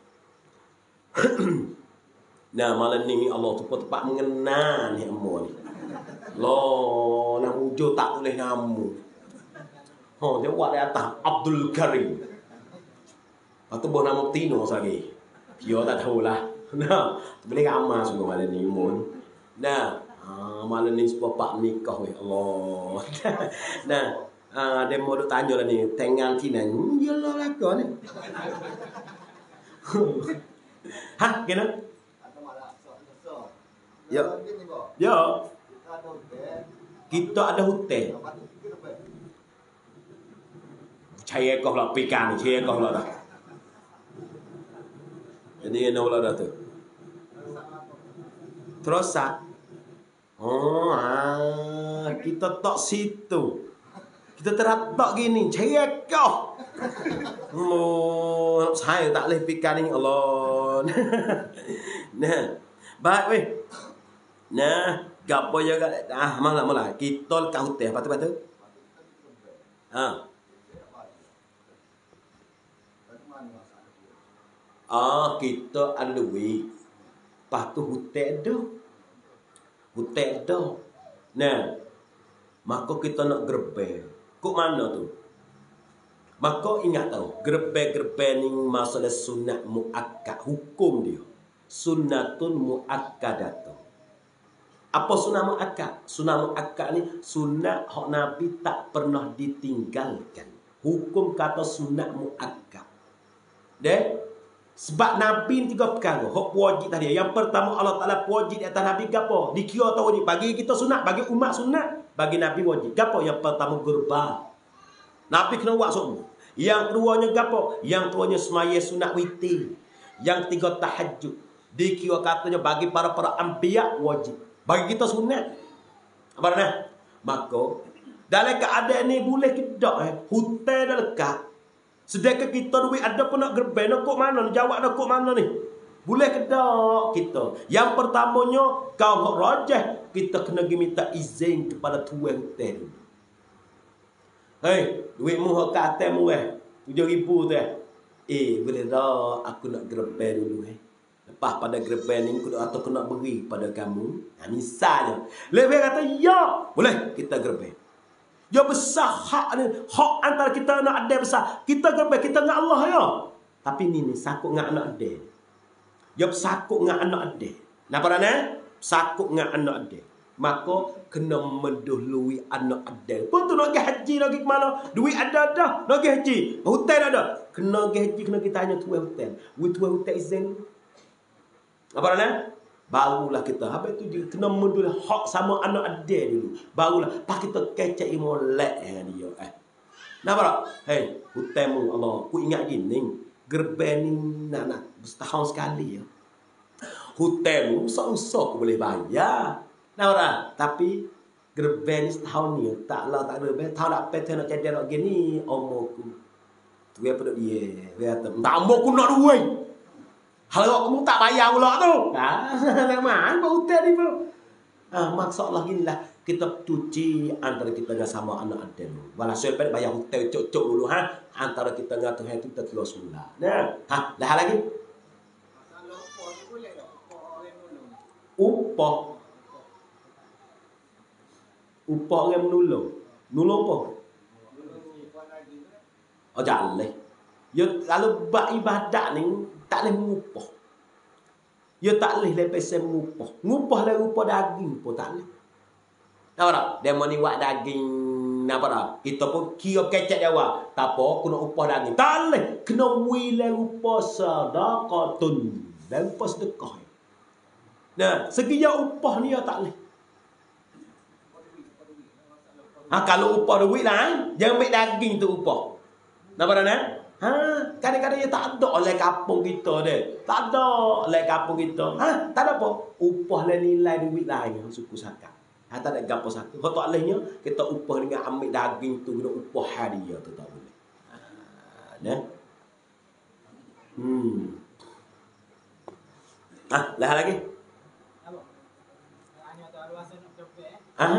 Nah, malam ni Allah tu tepat mengenal ni amor ni. Loh, nak wujud tak boleh namu. Oh, dia buat di atas Abdul Karim. Atau buat nama Tino lagi. Dia tak tahulah. Nah, boleh ramah sungguh malam ni amor. Nah, ah, malam ni sebapak nikah weh Allah. Nah, ah, dia mau tanya lah ni, tengang kinan. Yalah lah kau ni. Hah, kena? Ya. Ya. Kita ada hotel. Saya kau lah pikan, saya kau lah dah. Jadi nak lah dah tu. Terus ah. Oh, ah, kita tak situ. Kita teratak gini, saya kau. Oh, saya tak boleh pikan ni Allah. Nah, baik weh. Nah, gapo ya kat ah malah malah kita kat hotel apa tu apa tu? Ha. Ah, kita ada duit. Lepas tu hotel dah. Hotel dah. Nah, maka kita nak gerbel. Kok mana tu? Maka ingat tahu, gerbel-gerbel ni masalah sunat muakkad, hukum dia. Sunnatun muakkadatun. Apa sunat muakkad? Sunat muakkad ni sunat hak Nabi tak pernah ditinggalkan. Hukum kata sunat muakkad. Deh, sebab Nabi ni tiga perkara. Hak wajib tadi. Yang pertama Allah Taala wajib di atas Nabi gapo? Dikira tahu wajib. Bagi kita sunat, bagi umat sunat, bagi Nabi wajib. Gapo? Yang pertama gerbang. Nabi kena buat semua. Yang keduanya gapo? Yang keduanya semaya sunat witir. Yang tiga tahajud. Dikira katanya bagi para-para anbiya wajib. Bagi kita sunat. Apa nak? Maka dalam keadaan ni boleh kita eh hotel dah lekat. Sedangkan kita duit ada pun nak gerbel nak kok mana? Jawab nak kok mana ni? Boleh ke tak kita? Yang pertamanya kau rajah kita kena pergi minta izin kepada tuan hotel. Hei, duitmu hak kat atas mu eh. tujuh ribu tu eh. Eh, boleh tak aku nak gerbel dulu eh. Lepas pada gerbel ni aku atau kena beri pada kamu. Nah, misalnya, lebih kata ya, boleh kita gerbel. Ya besar hak ni, hak antara kita nak ada besar. Kita gerbel kita dengan Allah ya. Tapi ni ni sakut dengan anak ada. Ya sakut dengan anak ada. Nampak tak? Sakut dengan anak ada. Maka kena mendahului anak ada. Pun tu nak pergi haji lagi ke mana? Duit ada dah, nak pergi haji. Hotel ada. Kena pergi haji kena kita tanya tuan hotel. Wi tuan hotel izin. Apa nak? Barulah kita. Habis tu dia kena mendahului hak sama anak ada dulu. Barulah pas kita kecek molek dengan dia eh. Nampak tak? Hei, hotel mu Allah, ku ingat gini. Gerbel ni nak nak setahun sekali ya. Hotel mu usah-usah aku boleh bayar. Nampak tak? Tapi gerbel ni setahun ni taklah tak ada gerbel. Tahu tak apa nak jadi nak gini omorku. Tu apa dia? Dia kata, "Tak omorku nak duit." Kalau kamu tak bayar pula tu. Ah, memang apa hotel ni pun. Ah, maksudlah ginilah kita cuci antara kita dengan sama anak ada. Walhasil pada bayar hotel cocok dulu ha. Antara kita dengan Tuhan kita kira semula. Nah, ha, dah lagi. Upah. Upah orang menolong. Nolong apa? Oh, jangan leh. Ya kalau buat ibadat ni tak boleh mengupah. Ya tak boleh lepas saya mengupah. Ngupah lah rupa daging pun tak boleh. Nampak tak? Dia mau ni buat daging. Nampak tak? Kita pun kira kecek dia buat. Tak apa, aku nak upah daging. Tak boleh. Kena wilayah rupa sadaqatun. Dan rupa sedekah. Nah, sekiranya upah ni ya tak boleh. Ha, kalau upah duit lah. Jangan ambil daging tu upah. Nampak tak? Ha, kadang-kadang dia tak ada oleh kampung kita deh. Tak ada oleh kampung kita. Ha, tak ada apa. Upah lah nilai duit lain suku sakat. Ha, tak ada gapo satu. Kalau tak lehnya kita upah dengan ambil daging tu guna upah hadiah tu tak boleh. Ha, dah. Hmm. Ah, lah lagi. Ah.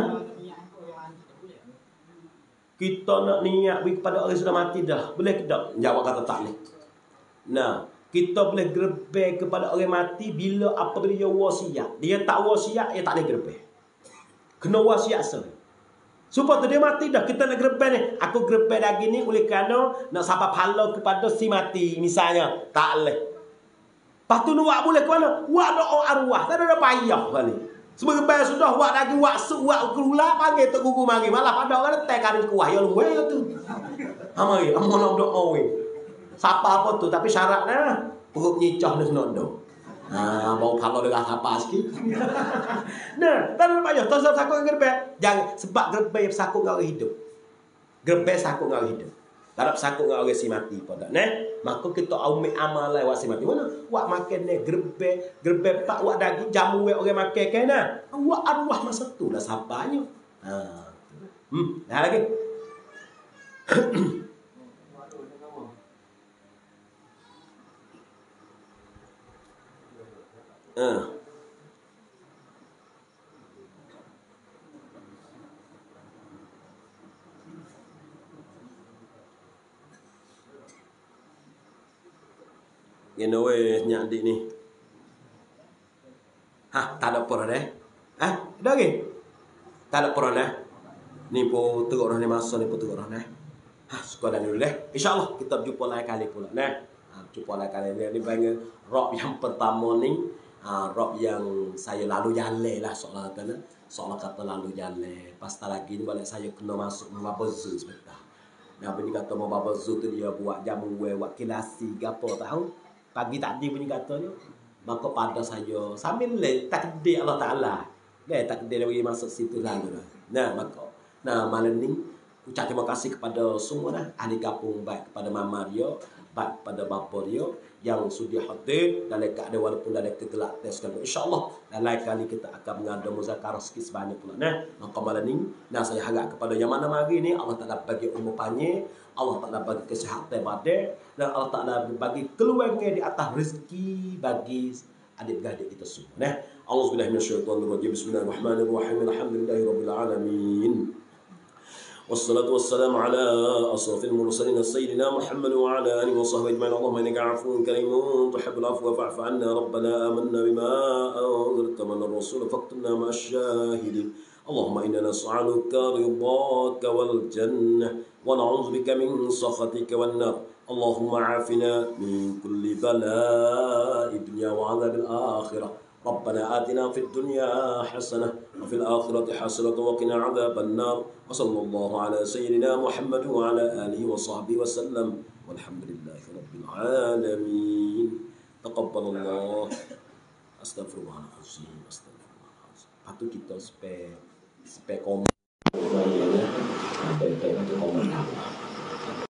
Kita nak niat bagi kepada orang sudah mati dah. Boleh ke tak? Jawab kata tak boleh. Nah, kita boleh gerbek kepada orang mati bila apabila dia wasiat. Dia tak wasiat, dia tak boleh gerbek. Kena wasiat sah. Supaya dia mati dah. Kita nak gerbek ni. Aku gerbek lagi ni oleh kerana nak sampai pahala kepada si mati. Misalnya. Tak boleh. Lepas tu nak boleh ke mana? Wak doa arwah. Tak ada payah kali. Sebagai sudah wak lagi wak su wak keluar panggil tok gugu mari malah pada orang tek kali kuah ya luwe tu. Ha mari amun nak doa we. Siapa apa tu tapi syaratnya perut nyicah dah nak do. Ha bau pala dengan apa sikit. Nah, tak ada payah tak sakut gerbek. Jangan sebab gerbek sakut dengan orang hidup. Gerbek sakut dengan orang hidup. Tak sakut dengan orang si mati pada nah. Maka kita ambil amal lewat si mati. Mana? Wak makan ni gerbek, gerbek pak wak daging jamu we orang makan kan nah. Wak arwah masa tu lah sabarnya. Ha. Hmm, dah lagi. Ah. Yang weh nyak dik ni. Ha, tak ada apa dah. Ha, dah lagi. Tak ada apa dah. Ni pun teruk dah ni masa ni pun teruk dah. Ha, sekolah dulu dah. Insya-Allah kita berjumpa lain kali pula nah. Ha, jumpa lain kali ni panggil rob yang pertama ni, ha, rob yang saya lalu jalan lah soal kata. Soal kata lalu jalan. Pas tak lagi ni balik saya kena masuk Baba Zoo sebentar. Nah, bunyi kata mau Baba Zoo tu dia buat jamu we, buat kilasi gapo tahu. Pagi tadi bunyi katanya. Maka pada saya sambil le takdir Allah Taala. Le takdir dia masuk situ lalu dah. Nah, maka nah malam ni ucap terima kasih kepada semua dah ahli kampung baik kepada mama dia, baik kepada bapa dia yang sudah hadir dan dekat ada walaupun ada kegelak tes kan. Insya-Allah dan lain kali kita akan mengada muzakarah sikit sebanyak pula nah. Maka malam ni nah saya harap kepada yang mana mari ni Allah Taala bagi umur panjang, Allah Taala bagi kesihatan badan dan Allah Taala bagi keluarga di atas rezeki bagi adik-adik kita semua nah. Auzubillahi minasyaitonir rajim. Bismillahirrahmanirrahim. Alhamdulillahirabbil alamin. والصلاة والسلام على أشرف المرسلين سيدنا محمد وعلى آله وصحبه أجمعين. اللهم إنك عفو كريم تحب العفو فاعف عنا. ربنا آمنا بما أنزلت من الرسول فاكتبنا مع الشاهدين. اللهم إنا نسألك رضاك والجنة ونعوذ بك من سخطك والنار. اللهم عافنا من كل بلاء الدنيا وعذاب الآخرة. ربنا آتنا في الدنيا حسنة وفي الآخرة حسنة وقنا عذاب النار. وصلى الله على سيدنا محمد وعلى آله وصحبه وسلم والحمد لله رب العالمين. تقبل الله. Astagfirullahaladzim. Astagfirullahaladzim. Patut kita spek spek